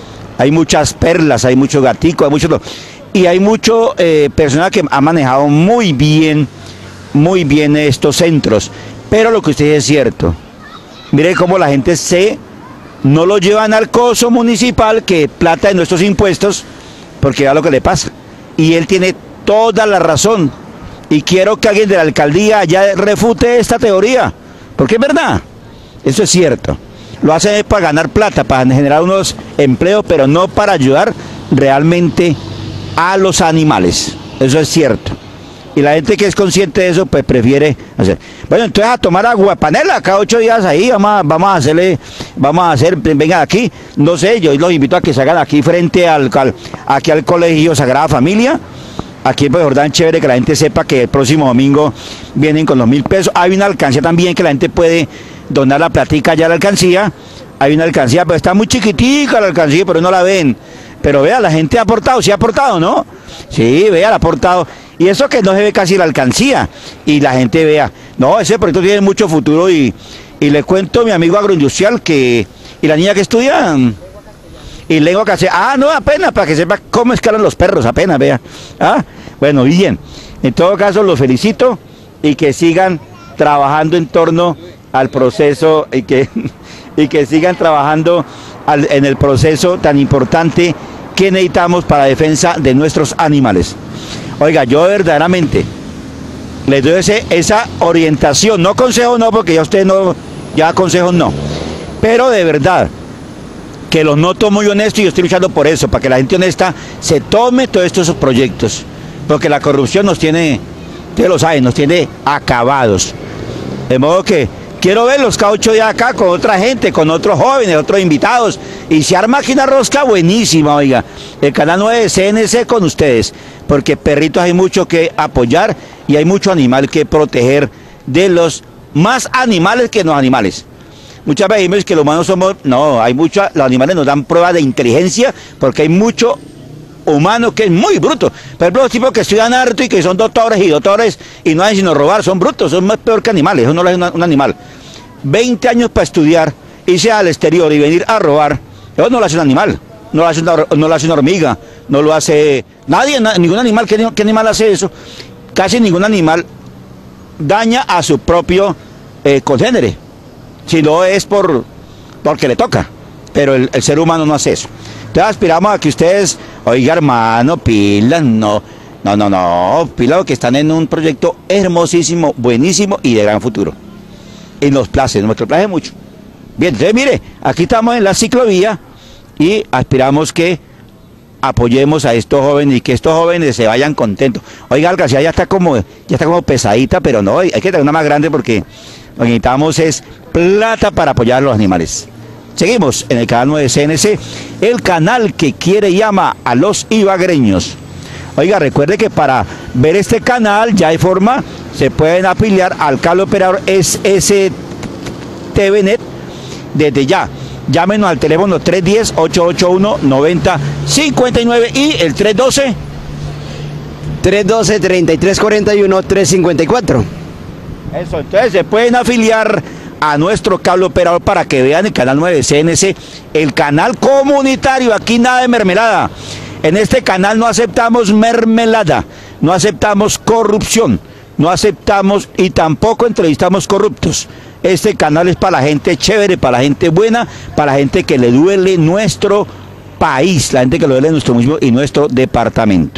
perlas, hay muchos gaticos, y hay mucho personal que ha manejado muy bien estos centros, pero lo que usted dice es cierto, mire cómo la gente no lo llevan al coso municipal, que plata de nuestros impuestos, porque vea lo que le pasa. Y él tiene toda la razón. Y quiero que alguien de la alcaldía ya refute esta teoría, porque es verdad, eso es cierto. Lo hacen para ganar plata, para generar unos empleos, pero no para ayudar realmente a los animales. Eso es cierto. Y la gente que es consciente de eso, pues prefiere hacer. Bueno, entonces a tomar agua panela, cada 8 días ahí, vamos a hacer, vengan aquí, no sé, yo los invito a que salgan aquí frente aquí al Colegio Sagrada Familia, aquí en Jordán, chévere que la gente sepa que el próximo domingo vienen con los 1.000 pesos. Hay una alcancía también que la gente puede donar la platica allá a la alcancía, hay una alcancía, pero está muy chiquitica la alcancía, pero no la ven. Pero vea, la gente ha aportado, sí ha aportado, ¿no? Sí, vea, ha aportado. Y eso que no se ve casi la alcancía. Y la gente vea, no, ese proyecto tiene mucho futuro. Y le cuento a mi amigo agroindustrial y la niña que estudia, y lengua castellana, no, apenas, para que sepa cómo escalan los perros, apenas, vea. Bueno, bien. En todo caso, los felicito y que sigan trabajando en torno al proceso y que... y que sigan trabajando en el proceso tan importante que necesitamos para la defensa de nuestros animales. Oiga, yo verdaderamente les doy esa orientación, no consejo no, porque ya usted no, ya consejos no, pero de verdad, que los noto muy honestos y yo estoy luchando por eso, para que la gente honesta se tome todos estos proyectos, porque la corrupción nos tiene, ustedes lo saben, nos tiene acabados. De modo que quiero verlos cada 8 días acá con otra gente, con otros jóvenes, otros invitados, y se arma aquí una rosca buenísima, oiga, el canal 9 de CNC con ustedes, porque perritos hay mucho que apoyar y hay mucho animal que proteger de los más animales que los animales. Muchas veces decimos que los humanos somos, no, hay mucho, los animales nos dan pruebas de inteligencia porque hay mucho humano que es muy bruto. Por ejemplo, los tipos que estudian harto y que son doctores y no hacen sino robar, son brutos, son más peor que animales, eso no lo hace un animal. 20 años para estudiar, irse al exterior y venir a robar, eso no lo hace un animal, no lo hace una hormiga, no lo hace nadie, ningún animal. ¿Qué animal hace eso? Casi ningún animal daña a su propio congénere, si no es porque le toca, pero el ser humano no hace eso. Entonces aspiramos a que ustedes, oiga hermano, pilas, no, pilas, que están en un proyecto hermosísimo, buenísimo y de gran futuro. Y nos place mucho. Bien, entonces mire, aquí estamos en la ciclovía y aspiramos que apoyemos a estos jóvenes y que estos jóvenes se vayan contentos. Oiga, Algarcía ya está como pesadita, pero no, hay que tener una más grande porque lo que necesitamos es plata para apoyar a los animales. Seguimos en el canal 9 CNC, el canal que quiere y ama a los ibagreños. Oiga, recuerde que para ver este canal ya hay forma, se pueden afiliar al cable operador STVnet desde ya. Llámenos al teléfono 310-881-9059 y el 312-3341-354. Eso, entonces se pueden afiliar a nuestro cable operador para que vean el canal 9 CNC, el canal comunitario. Aquí nada de mermelada. En este canal no aceptamos mermelada, no aceptamos corrupción, no aceptamos y tampoco entrevistamos corruptos. Este canal es para la gente chévere, para la gente buena, para la gente que le duele nuestro país, la gente que le duele nuestro municipio y nuestro departamento.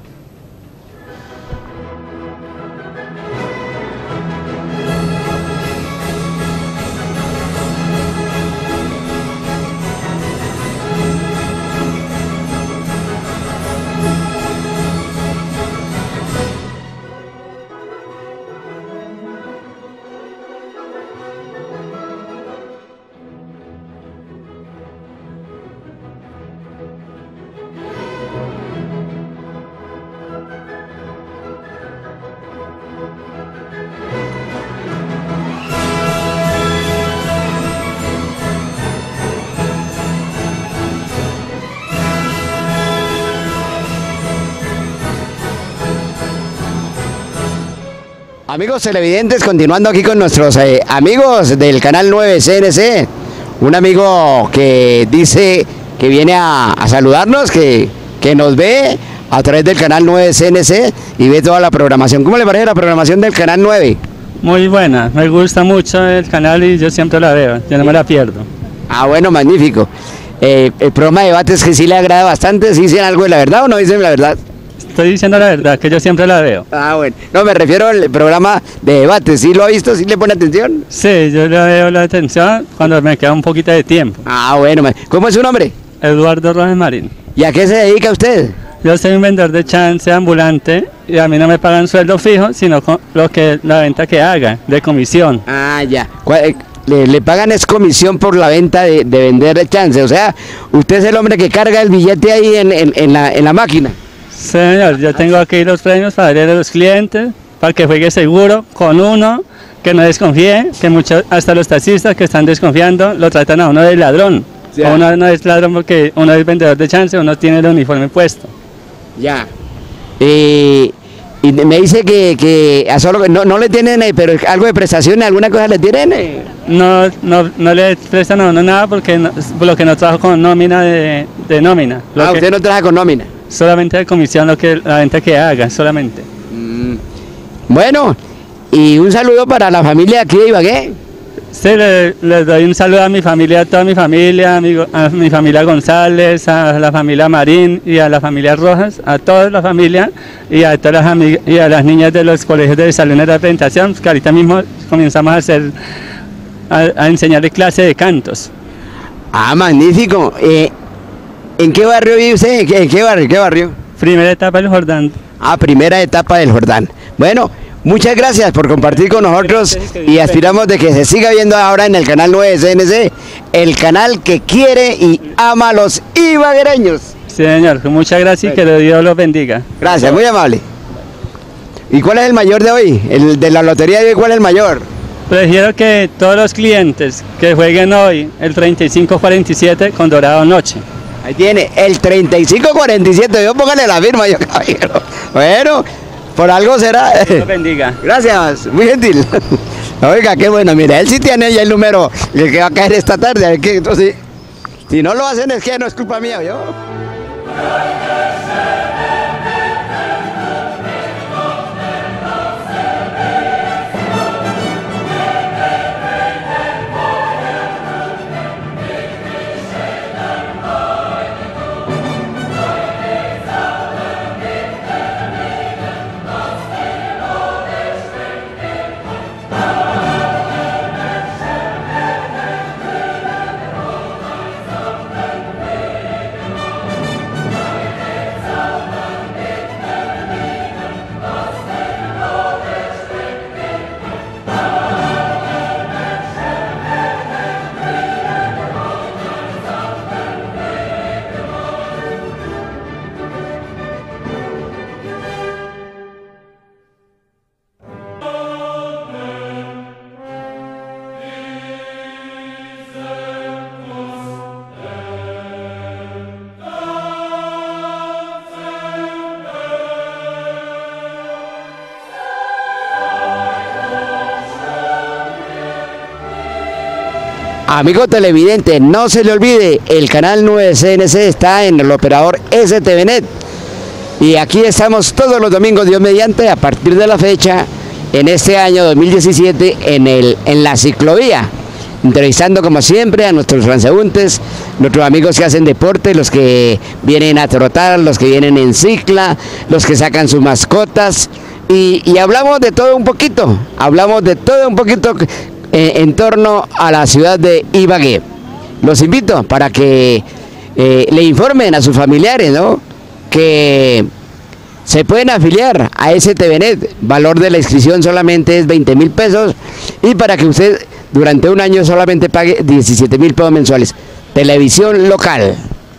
Amigos televidentes, continuando aquí con nuestros amigos del canal 9 CNC, un amigo que dice que viene a saludarnos, que nos ve a través del canal 9 CNC y ve toda la programación. ¿Cómo le parece la programación del canal 9? Muy buena, me gusta mucho el canal y yo siempre la veo, yo no me la pierdo. Ah, bueno, magnífico. El programa de debates que sí le agrada bastante, ¿sí dicen algo de la verdad o no dicen la verdad? Estoy diciendo la verdad, que yo siempre la veo. Ah, bueno. No, me refiero al programa de debates. ¿Sí lo ha visto? ¿Sí le pone atención? Sí, yo le veo la atención cuando me queda un poquito de tiempo. Ah, bueno. ¿Cómo es su nombre? Eduardo Rojas Marín. ¿Y a qué se dedica usted? Yo soy un vendedor de chance ambulante y a mí no me pagan sueldo fijo, sino con la venta que haga, de comisión. Ah, ya. Le pagan es comisión por la venta de vender chance. O sea, usted es el hombre que carga el billete ahí en la máquina. Señor, yo tengo aquí los premios para darle a los clientes, para que juegue seguro con uno, que no desconfíe, que muchos, hasta los taxistas que están desconfiando, lo tratan a uno de ladrón. Ya. Uno no es ladrón porque uno es vendedor de chance, uno tiene el uniforme puesto. Ya. Y me dice que a solo no le tienen, pero algo de prestaciones, alguna cosa le tienen. No le prestan a uno nada porque por lo que no trabajo con nómina de nómina. Usted no trabaja con nómina. Solamente de comisión, la venta que haga, solamente. Bueno, y un saludo para la familia aquí de Ibagué. Sí, les doy un saludo a mi familia, a toda mi familia, a mi familia González, a la familia Marín y a la familia Rojas, a toda la familia y a todas y a las niñas de los colegios de salones de presentación, que ahorita mismo comenzamos a enseñarles clase de cantos. Ah, magnífico. ¿En qué barrio vive usted? ¿En qué barrio? Primera etapa del Jordán. Ah, primera etapa del Jordán. Bueno, muchas gracias por compartir con nosotros y aspiramos de que se siga viendo ahora en el canal 9 CNC, el canal que quiere y ama a los ibaguereños. Sí, señor, muchas gracias y que Dios los bendiga. Gracias, muy amable. ¿Y cuál es el mayor de hoy? El de la lotería de hoy, ¿cuál es el mayor? Prefiero que todos los clientes que jueguen hoy el 3547 con Dorado Noche. Ahí tiene, el 3547, yo póngale la firma, yo caballero. Bueno, por algo será. Dios los bendiga. Gracias, muy gentil. Oiga, qué bueno, mire, él sí tiene ya el número que va a caer esta tarde, a ver qué, entonces, si no lo hacen es que no es culpa mía, yo. Amigo televidente, no se le olvide, el canal 9 CNC está en el operador STVnet. Y aquí estamos todos los domingos, Dios mediante, a partir de la fecha, en este año 2017, en la ciclovía. Entrevistando como siempre a nuestros transeúntes, nuestros amigos que hacen deporte, los que vienen a trotar, los que vienen en cicla, los que sacan sus mascotas. Y hablamos de todo un poquito, en torno a la ciudad de Ibagué. Los invito para que le informen a sus familiares, ¿no?, que se pueden afiliar a STVnet. Valor de la inscripción solamente es 20.000 pesos y para que usted durante un año solamente pague 17.000 pesos mensuales. Televisión local.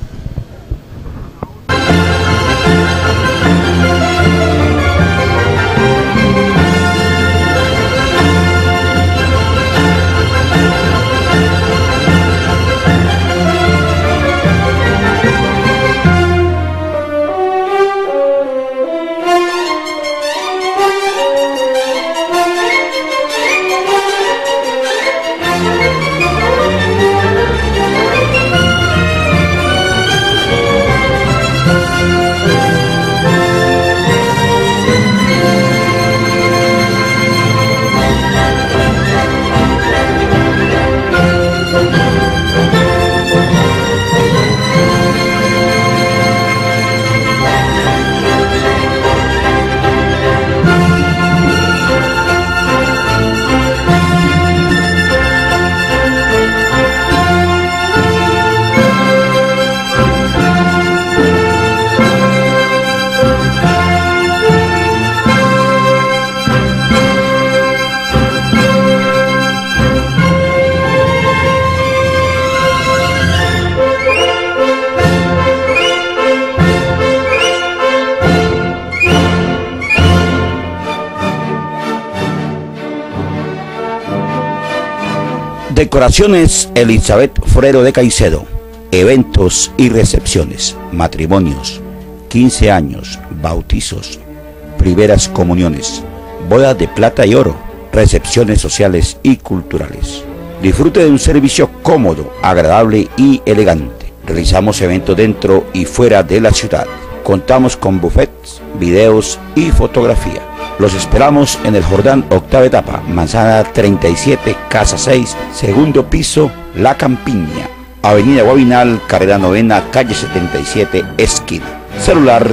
Decoraciones Elizabeth Forero de Caicedo. Eventos y recepciones, matrimonios, 15 años, bautizos, primeras comuniones, bodas de plata y oro, recepciones sociales y culturales. Disfrute de un servicio cómodo, agradable y elegante. Realizamos eventos dentro y fuera de la ciudad. Contamos con buffets, videos y fotografía. Los esperamos en el Jordán, octava etapa, manzana 37, casa 6, segundo piso, La Campiña. Avenida Guavinal, carrera novena, calle 77, esquina. Celular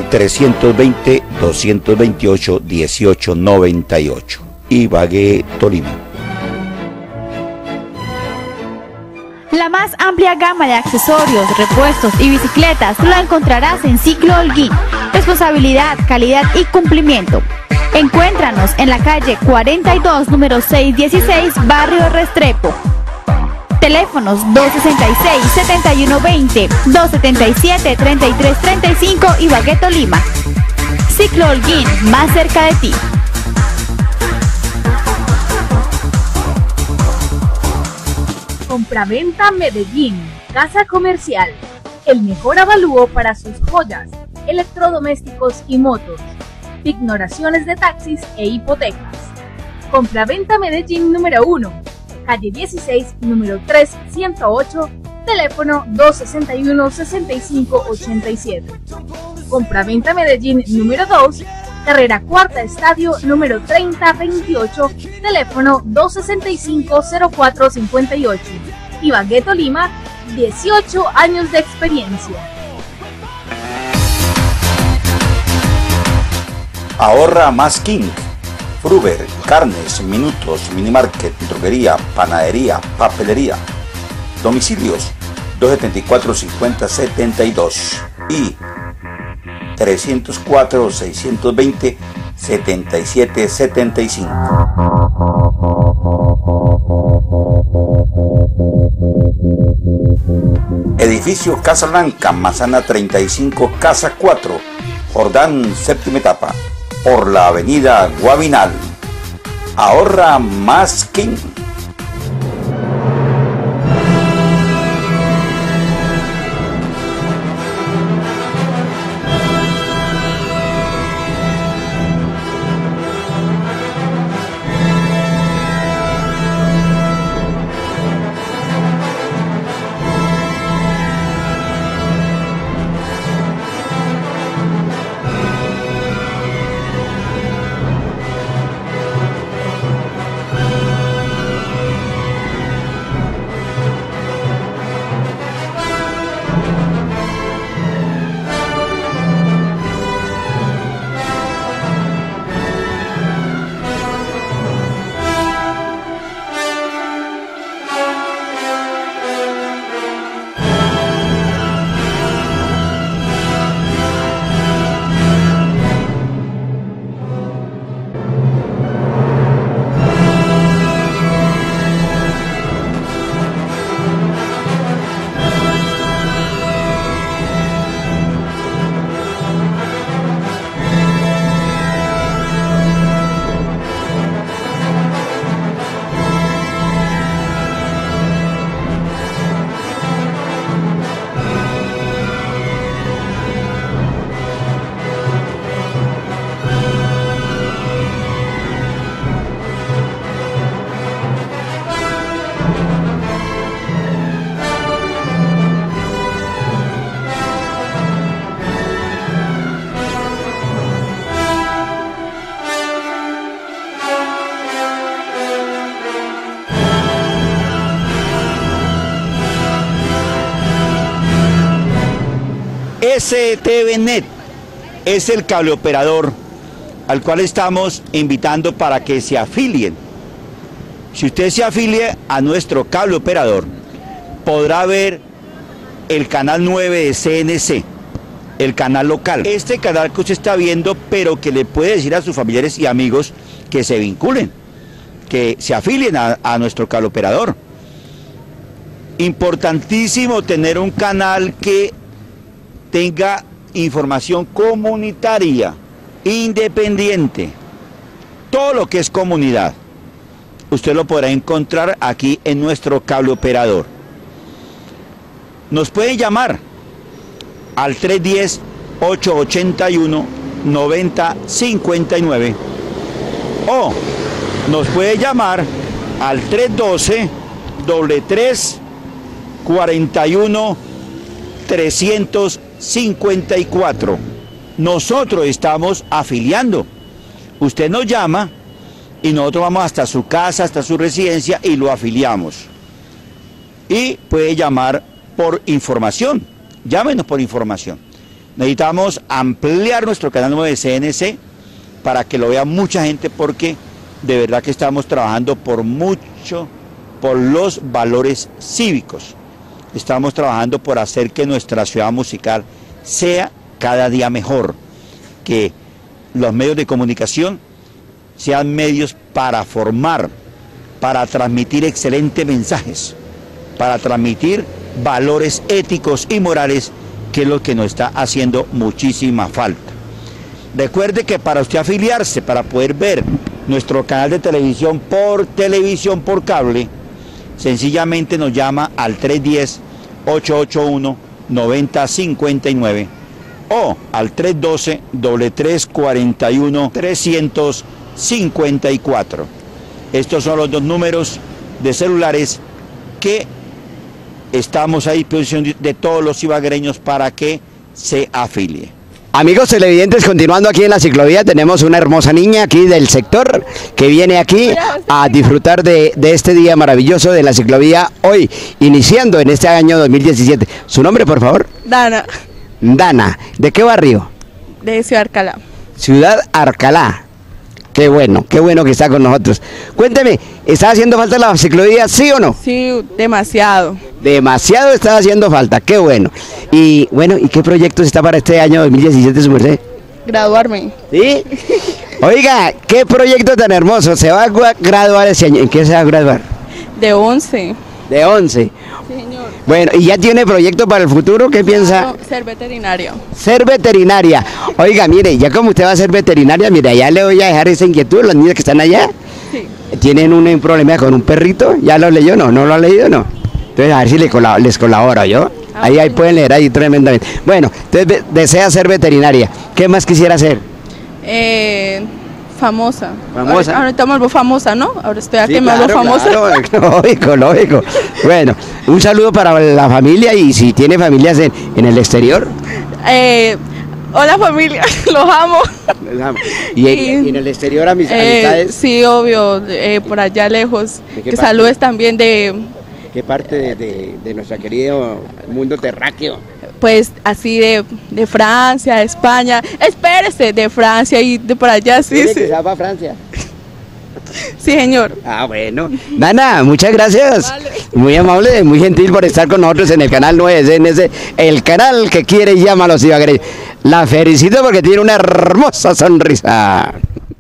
320-228-1898. Ibagué, Tolima. La más amplia gama de accesorios, repuestos y bicicletas la encontrarás en Ciclo Holguín. Responsabilidad, calidad y cumplimiento. Encuéntranos en la calle 42, número 616, barrio Restrepo. Teléfonos 266-7120, 277-3335, Ibagué, Tolima. Ciclo Holguín, más cerca de ti. Compraventa Medellín, casa comercial. El mejor avalúo para sus joyas, electrodomésticos y motos. Ignoraciones de taxis e hipotecas. Compraventa Medellín número 1, calle 16, número 3108, teléfono 261-6587. Compraventa Medellín número 2, carrera cuarta estadio, número 3028, teléfono 265-0458. Ibagué, Tolima, 18 años de experiencia. Ahorra más King. Fruver, carnes, minutos, minimarket, droguería, panadería, papelería. Domicilios 274-5072 y 304-620-7775. Edificio Casa Blanca, manzana 35, casa 4, Jordán, séptima etapa, por la avenida Guavinal. Ahorra más King. STVnet es el cable operador al cual estamos invitando para que se afilien. Si usted se afilie a nuestro cable operador, podrá ver el canal 9 de CNC, el canal local. Este canal que usted está viendo, pero que le puede decir a sus familiares y amigos que se vinculen, que se afilien a nuestro cable operador. Importantísimo tener un canal que tenga información comunitaria, independiente, todo lo que es comunidad. Usted lo podrá encontrar aquí en nuestro cable operador. Nos pueden llamar al 310-881-9059 o nos puede llamar al 312-341-354. Nosotros estamos afiliando Usted nos llama y nosotros vamos hasta su casa, hasta su residencia y lo afiliamos. Y puede llamar por información. Llámenos por información. Necesitamos ampliar nuestro canal 9 de CNC para que lo vea mucha gente, porque de verdad que estamos trabajando por los valores cívicos. Estamos trabajando por hacer que nuestra ciudad musical sea cada día mejor, que los medios de comunicación sean medios para formar, para transmitir excelentes mensajes, para transmitir valores éticos y morales, que es lo que nos está haciendo muchísima falta. Recuerde que para usted afiliarse, para poder ver nuestro canal de televisión por cable, sencillamente nos llama al 310-881-9059 o al 312-341-354. Estos son los dos números de celulares que estamos a disposición de todos los ibaguereños para que se afilie. Amigos televidentes, continuando aquí en la ciclovía, tenemos una hermosa niña aquí del sector que viene aquí a disfrutar de este día maravilloso de la ciclovía, hoy iniciando en este año 2017. ¿Su nombre, por favor? Dana. Dana. ¿De qué barrio? De Ciudad Alcalá. Ciudad Alcalá. Qué bueno que está con nosotros. Cuénteme, ¿está haciendo falta la ciclovía, sí o no? Sí, demasiado. Demasiado está haciendo falta, qué bueno. Y bueno, ¿y qué proyectos está para este año 2017, su merced? Graduarme. ¿Sí? Oiga, qué proyecto tan hermoso. ¿Se va a graduar ese año? ¿En qué se va a graduar? De 11. De 11. Sí, señor. Bueno, ¿y ya tiene proyecto para el futuro? ¿Qué piensa? Ser veterinaria. Ser veterinaria. Oiga, mire, ya como usted va a ser veterinaria, mire, allá le voy a dejar esa inquietud. Los niños que están allá tienen un problema con un perrito. ¿Ya lo leyó? ¿No lo ha leído? No. Entonces, a ver si les colaboro yo. Ahí pueden leer ahí tremendamente. Bueno, entonces desea ser veterinaria. ¿Qué más quisiera ser? Famosa. ¿Famosa? Ahorita me vuelvo famosa, ¿no? Ahora estoy aquí, me vuelvo famosa. Claro, lógico. Bueno, un saludo para la familia, y si tiene familias en el exterior. Hola familia, los amo. ¿Y en el exterior amistades? Sí, obvio, por allá lejos. Que saludes también de... ¿Qué parte de nuestro querido mundo terráqueo? Pues así de Francia, de España. Espérese, de Francia y de por allá, sí. ¿Que se va para Francia? Sí, señor. Ah, bueno. Dana, muchas gracias. Vale. Muy amable, muy gentil por estar con nosotros en el canal 9 CNC, el canal que quiere y llama a los ibaguereños. La felicito porque tiene una hermosa sonrisa.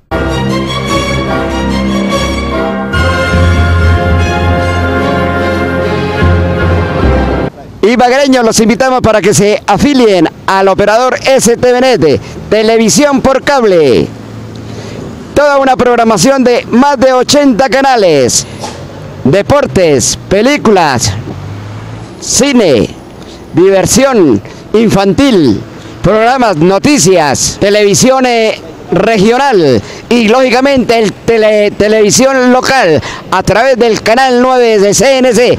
Ibaguereños, los invitamos para que se afilien al operador STVnet, televisión por cable. Toda una programación de más de 80 canales, deportes, películas, cine, diversión infantil, programas, noticias, televisión regional y lógicamente televisión local a través del canal 9 de CNC.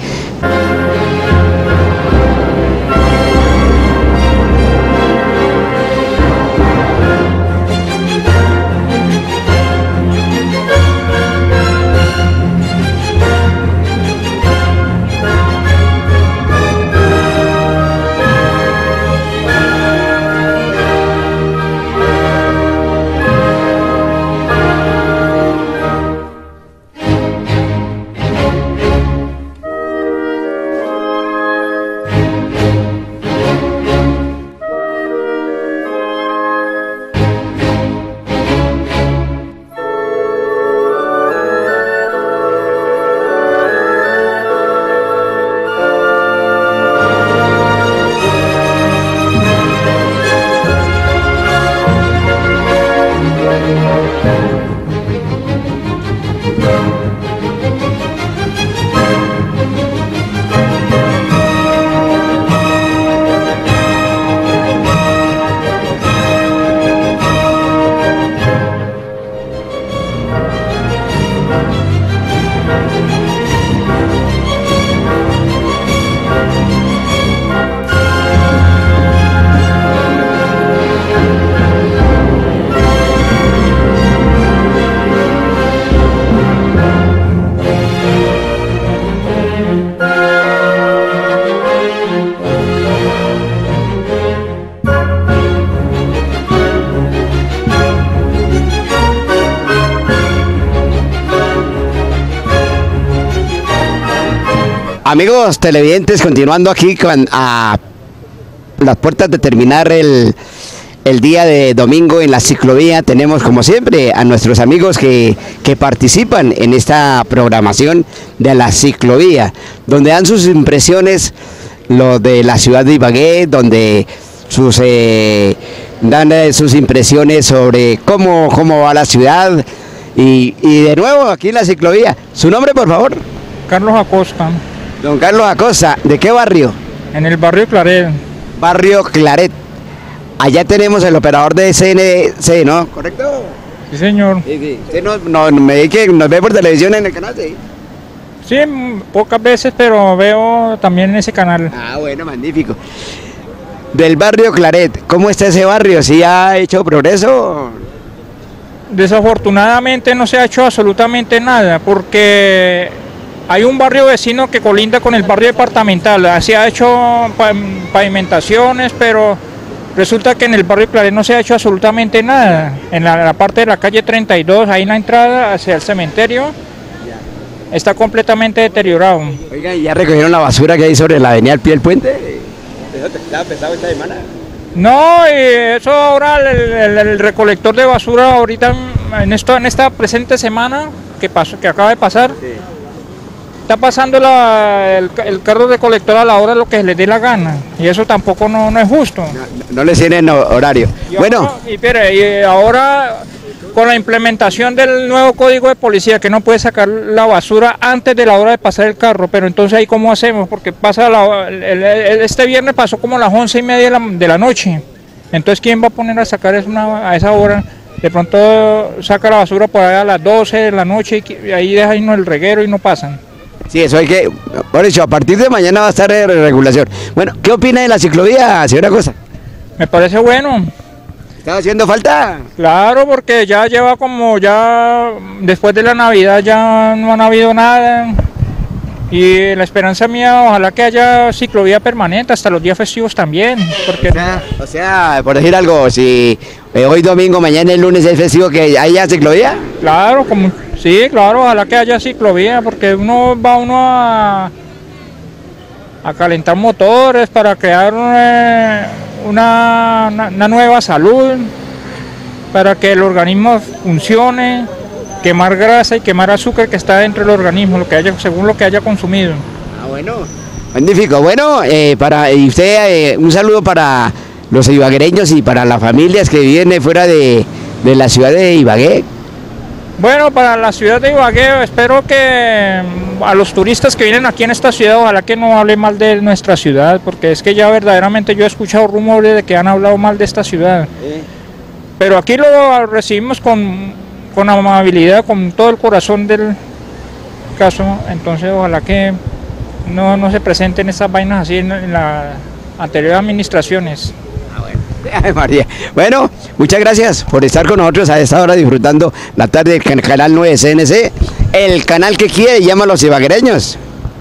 Amigos televidentes, continuando aquí a las puertas de terminar el día de domingo en la ciclovía, tenemos como siempre a nuestros amigos que participan en esta programación de la ciclovía, donde dan sus impresiones, lo de la ciudad de Ibagué, donde dan sus impresiones sobre cómo va la ciudad y de nuevo aquí en la ciclovía. ¿Su nombre, por favor? Carlos Acosta. Don Carlos Acosta, ¿de qué barrio? En el barrio Claret. Barrio Claret. Allá tenemos el operador de CNC, ¿no? ¿Correcto? Sí, señor. Sí. Usted me dice que nos ve por televisión en el canal, ¿sí? Sí, pocas veces, pero veo también en ese canal. Ah, bueno, magnífico. Del barrio Claret, ¿cómo está ese barrio? ¿Sí ha hecho progreso? Desafortunadamente no se ha hecho absolutamente nada, porque hay un barrio vecino que colinda con el barrio departamental. Se ha hecho pavimentaciones, pero resulta que en el barrio Claret no se ha hecho absolutamente nada. En la parte de la calle 32, ahí en la entrada hacia el cementerio, está completamente deteriorado. Oigan, ¿ya recogieron la basura que hay sobre la avenida al pie del puente? ¿Estaba pesado esta semana? No, eso ahora el recolector de basura ahorita en esta presente semana que acaba de pasar, sí, está pasando el carro recolector a la hora de lo que les dé la gana, y eso tampoco no es justo. No les tienen horario. Y ahora con la implementación del nuevo código de policía, que no puede sacar la basura antes de la hora de pasar el carro, pero entonces ahí cómo hacemos, porque pasa este viernes pasó como a las 11:30 de la noche, entonces ¿quién va a poner a sacar a esa hora? De pronto saca la basura por allá a las 12 de la noche y ahí deja irnos el reguero y no pasan. Sí, eso hay que, por eso, a partir de mañana va a estar en regulación. Bueno, ¿qué opina de la ciclovía, señora Cosa? Me parece bueno. ¿Estaba haciendo falta? Claro, porque ya lleva después de la Navidad ya no han habido nada. Y la esperanza mía, ojalá que haya ciclovía permanente hasta los días festivos también. Porque o sea, por decir algo, si hoy domingo, mañana el lunes es festivo, ¿que haya ciclovía? Claro, sí, claro, ojalá que haya ciclovía, porque va a calentar motores para crear una nueva salud, para que el organismo funcione, quemar grasa y quemar azúcar que está dentro del organismo, según lo que haya consumido. Ah, bueno, magnífico. Bueno, y usted, un saludo para los ibaguereños y para las familias que viven fuera de la ciudad de Ibagué. Bueno, para la ciudad de Ibagué, espero que a los turistas que vienen aquí en esta ciudad, ojalá que no hable mal de nuestra ciudad, porque es que ya verdaderamente yo he escuchado rumores de que han hablado mal de esta ciudad. Pero aquí lo recibimos con amabilidad, con todo el corazón del caso, entonces ojalá que no se presenten esas vainas así en las anteriores administraciones. Ay, María. Bueno, muchas gracias por estar con nosotros a esta hora disfrutando la tarde del canal 9 CNC, el canal que quiere y llama a los ibaguereños.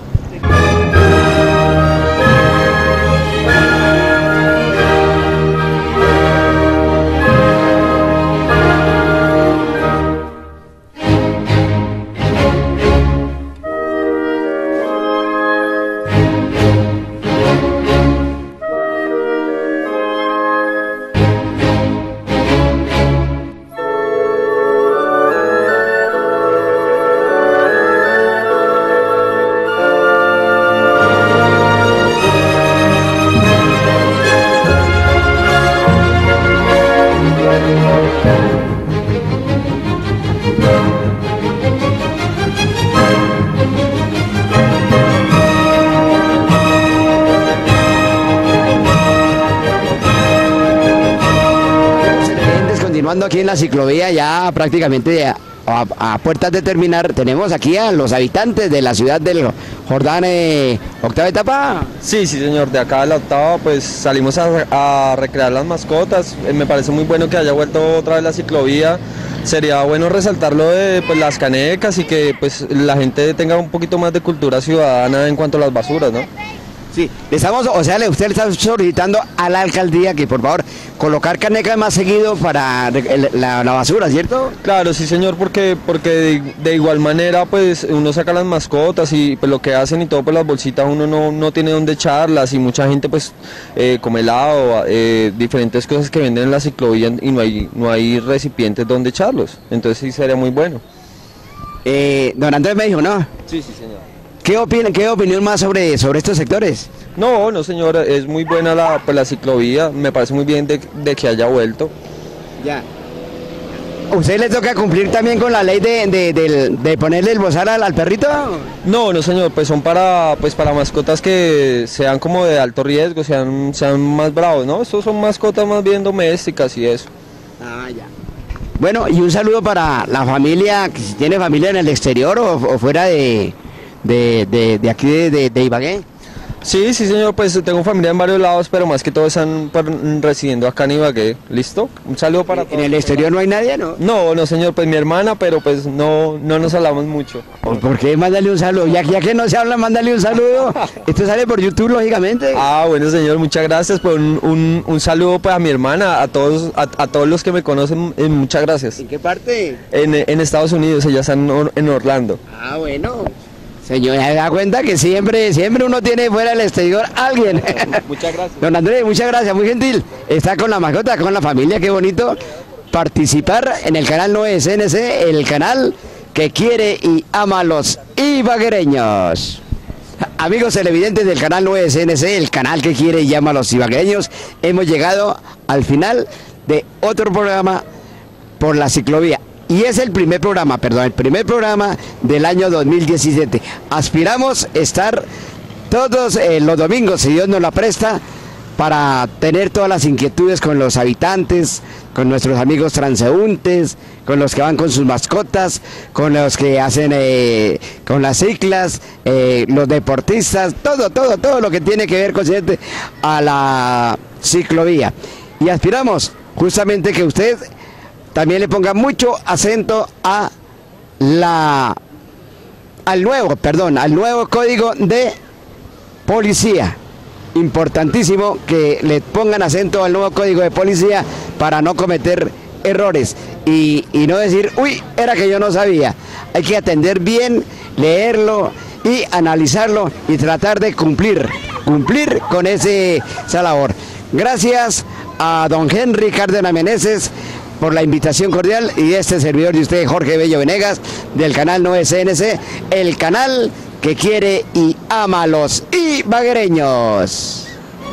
Aquí en la ciclovía, ya prácticamente a puertas de terminar, tenemos aquí a los habitantes de la ciudad del Jordán, octava etapa. Sí, señor, de acá a la octava pues salimos a recrear las mascotas. Me parece muy bueno que haya vuelto otra vez la ciclovía. Sería bueno resaltar lo de las canecas y que pues la gente tenga un poquito más de cultura ciudadana en cuanto a las basuras, ¿no? Sí, usted le está solicitando a la alcaldía que por favor colocar canecas más seguido para la basura, ¿cierto? Claro, sí señor, porque de igual manera pues uno saca las mascotas y pues lo que hacen y todo, pues las bolsitas uno no tiene dónde echarlas y mucha gente pues come helado, diferentes cosas que venden en la ciclovía y no hay recipientes donde echarlos, entonces sí sería muy bueno. Don Andrés me dijo, ¿no? Sí, sí señor. ¿Qué opinión más sobre estos sectores? No señor, es muy buena la ciclovía, me parece muy bien de que haya vuelto. Ya. ¿Usted le toca cumplir también con la ley de ponerle el bozal al perrito? No señor, pues son para mascotas que sean como de alto riesgo, sean más bravos, ¿no? Estos son mascotas más bien domésticas y eso. Ah, ya. Bueno, y un saludo para la familia, que si tiene familia en el exterior o fuera de aquí de Ibagué. Sí señor, pues tengo familia en varios lados, pero más que todo están residiendo acá en Ibagué. ¿Listo? Un saludo para todos. ¿En el exterior no hay nadie, no? No señor, pues mi hermana, pero pues no nos hablamos mucho. ¿Por qué? Mándale un saludo, ya que no se habla, mándale un saludo. Esto sale por YouTube, lógicamente. Ah, bueno señor, muchas gracias, pues un saludo pues a mi hermana, a todos los que me conocen, muchas gracias. ¿En qué parte? En Estados Unidos, ella está en Orlando. Ah, bueno. Señor, se da cuenta que siempre uno tiene fuera del exterior alguien. Muchas gracias. Don Andrés, muchas gracias, muy gentil. Está con la mascota, con la familia, qué bonito participar en el canal 9 CNC, el canal que quiere y ama a los ibaguereños. Amigos televidentes del canal 9 CNC, el canal que quiere y ama a los ibaguereños, hemos llegado al final de otro programa por la ciclovía. Y es el primer programa del año 2017. Aspiramos estar todos los domingos, si Dios nos la presta, para tener todas las inquietudes con los habitantes, con nuestros amigos transeúntes, con los que van con sus mascotas, con los que hacen con las ciclas, los deportistas, todo lo que tiene que ver con a la ciclovía. Y aspiramos justamente que usted también le ponga mucho acento al nuevo código de policía. Importantísimo que le pongan acento al nuevo código de policía para no cometer errores y no decir, uy, era que yo no sabía. Hay que atender bien, leerlo y analizarlo y tratar de cumplir con esa labor. Gracias a don Henry Cárdenas Meneses por la invitación cordial y este servidor de usted, Jorge Bello Venegas, del canal 9 CNC, el canal que quiere y ama a los ibaguereños.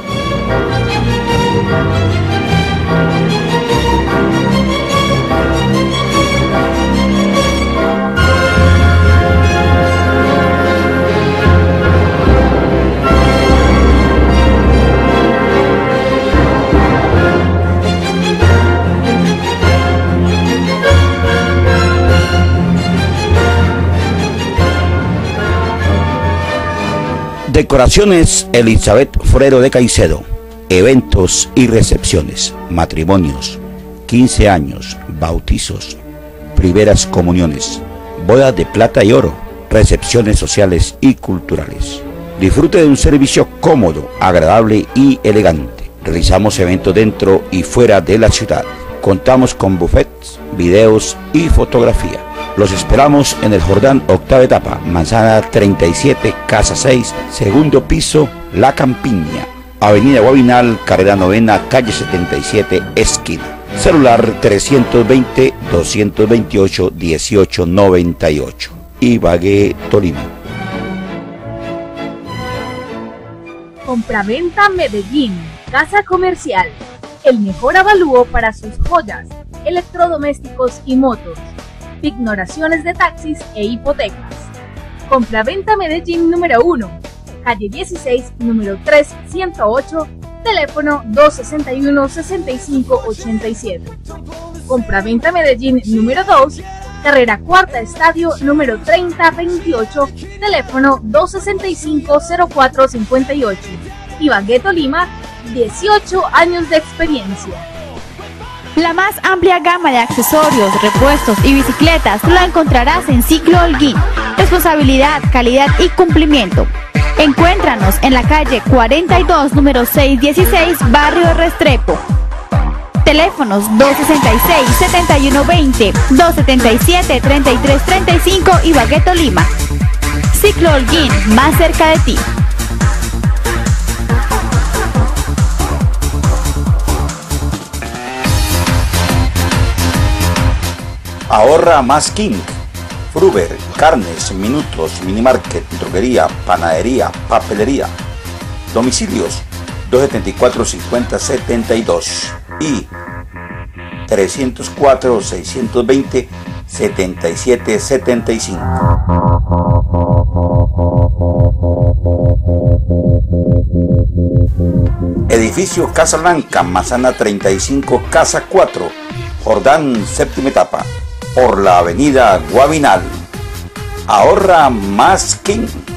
Decoraciones Elizabeth Forero de Caicedo. Eventos y recepciones, matrimonios, 15 años, bautizos, primeras comuniones, bodas de plata y oro, recepciones sociales y culturales. Disfrute de un servicio cómodo, agradable y elegante. Realizamos eventos dentro y fuera de la ciudad. Contamos con buffets, videos y fotografía. Los esperamos en el Jordán, octava etapa, manzana 37, casa 6, segundo piso, La Campiña. Avenida Guabinal, carrera 9, calle 77, esquina. Celular 320-228-1898. Ibagué, Tolima. Compraventa Medellín, casa comercial. El mejor avalúo para sus joyas, electrodomésticos y motos. Ignoraciones de taxis e hipotecas. Compraventa Medellín número 1, calle 16, número 3108, teléfono 261-6587. Compraventa Medellín número 2, carrera cuarta estadio, número 3028, teléfono 265-0458. Ibagué, Tolima, 18 años de experiencia. La más amplia gama de accesorios, repuestos y bicicletas la encontrarás en Ciclo Holguín. Responsabilidad, calidad y cumplimiento. Encuéntranos en la calle 42, número 616, barrio Restrepo. Teléfonos 266-7120, 277-3335 y Bagueto Lima. Ciclo Holguín, más cerca de ti. Ahorra más King. Fruver, carnes, minutos, minimarket, droguería, panadería, papelería. Domicilios 274-5072 y 304-620-7775. Edificio Casa Blanca, Manzana 35, Casa 4, Jordán, séptima etapa, por la avenida Guavinal. Ahorra más King.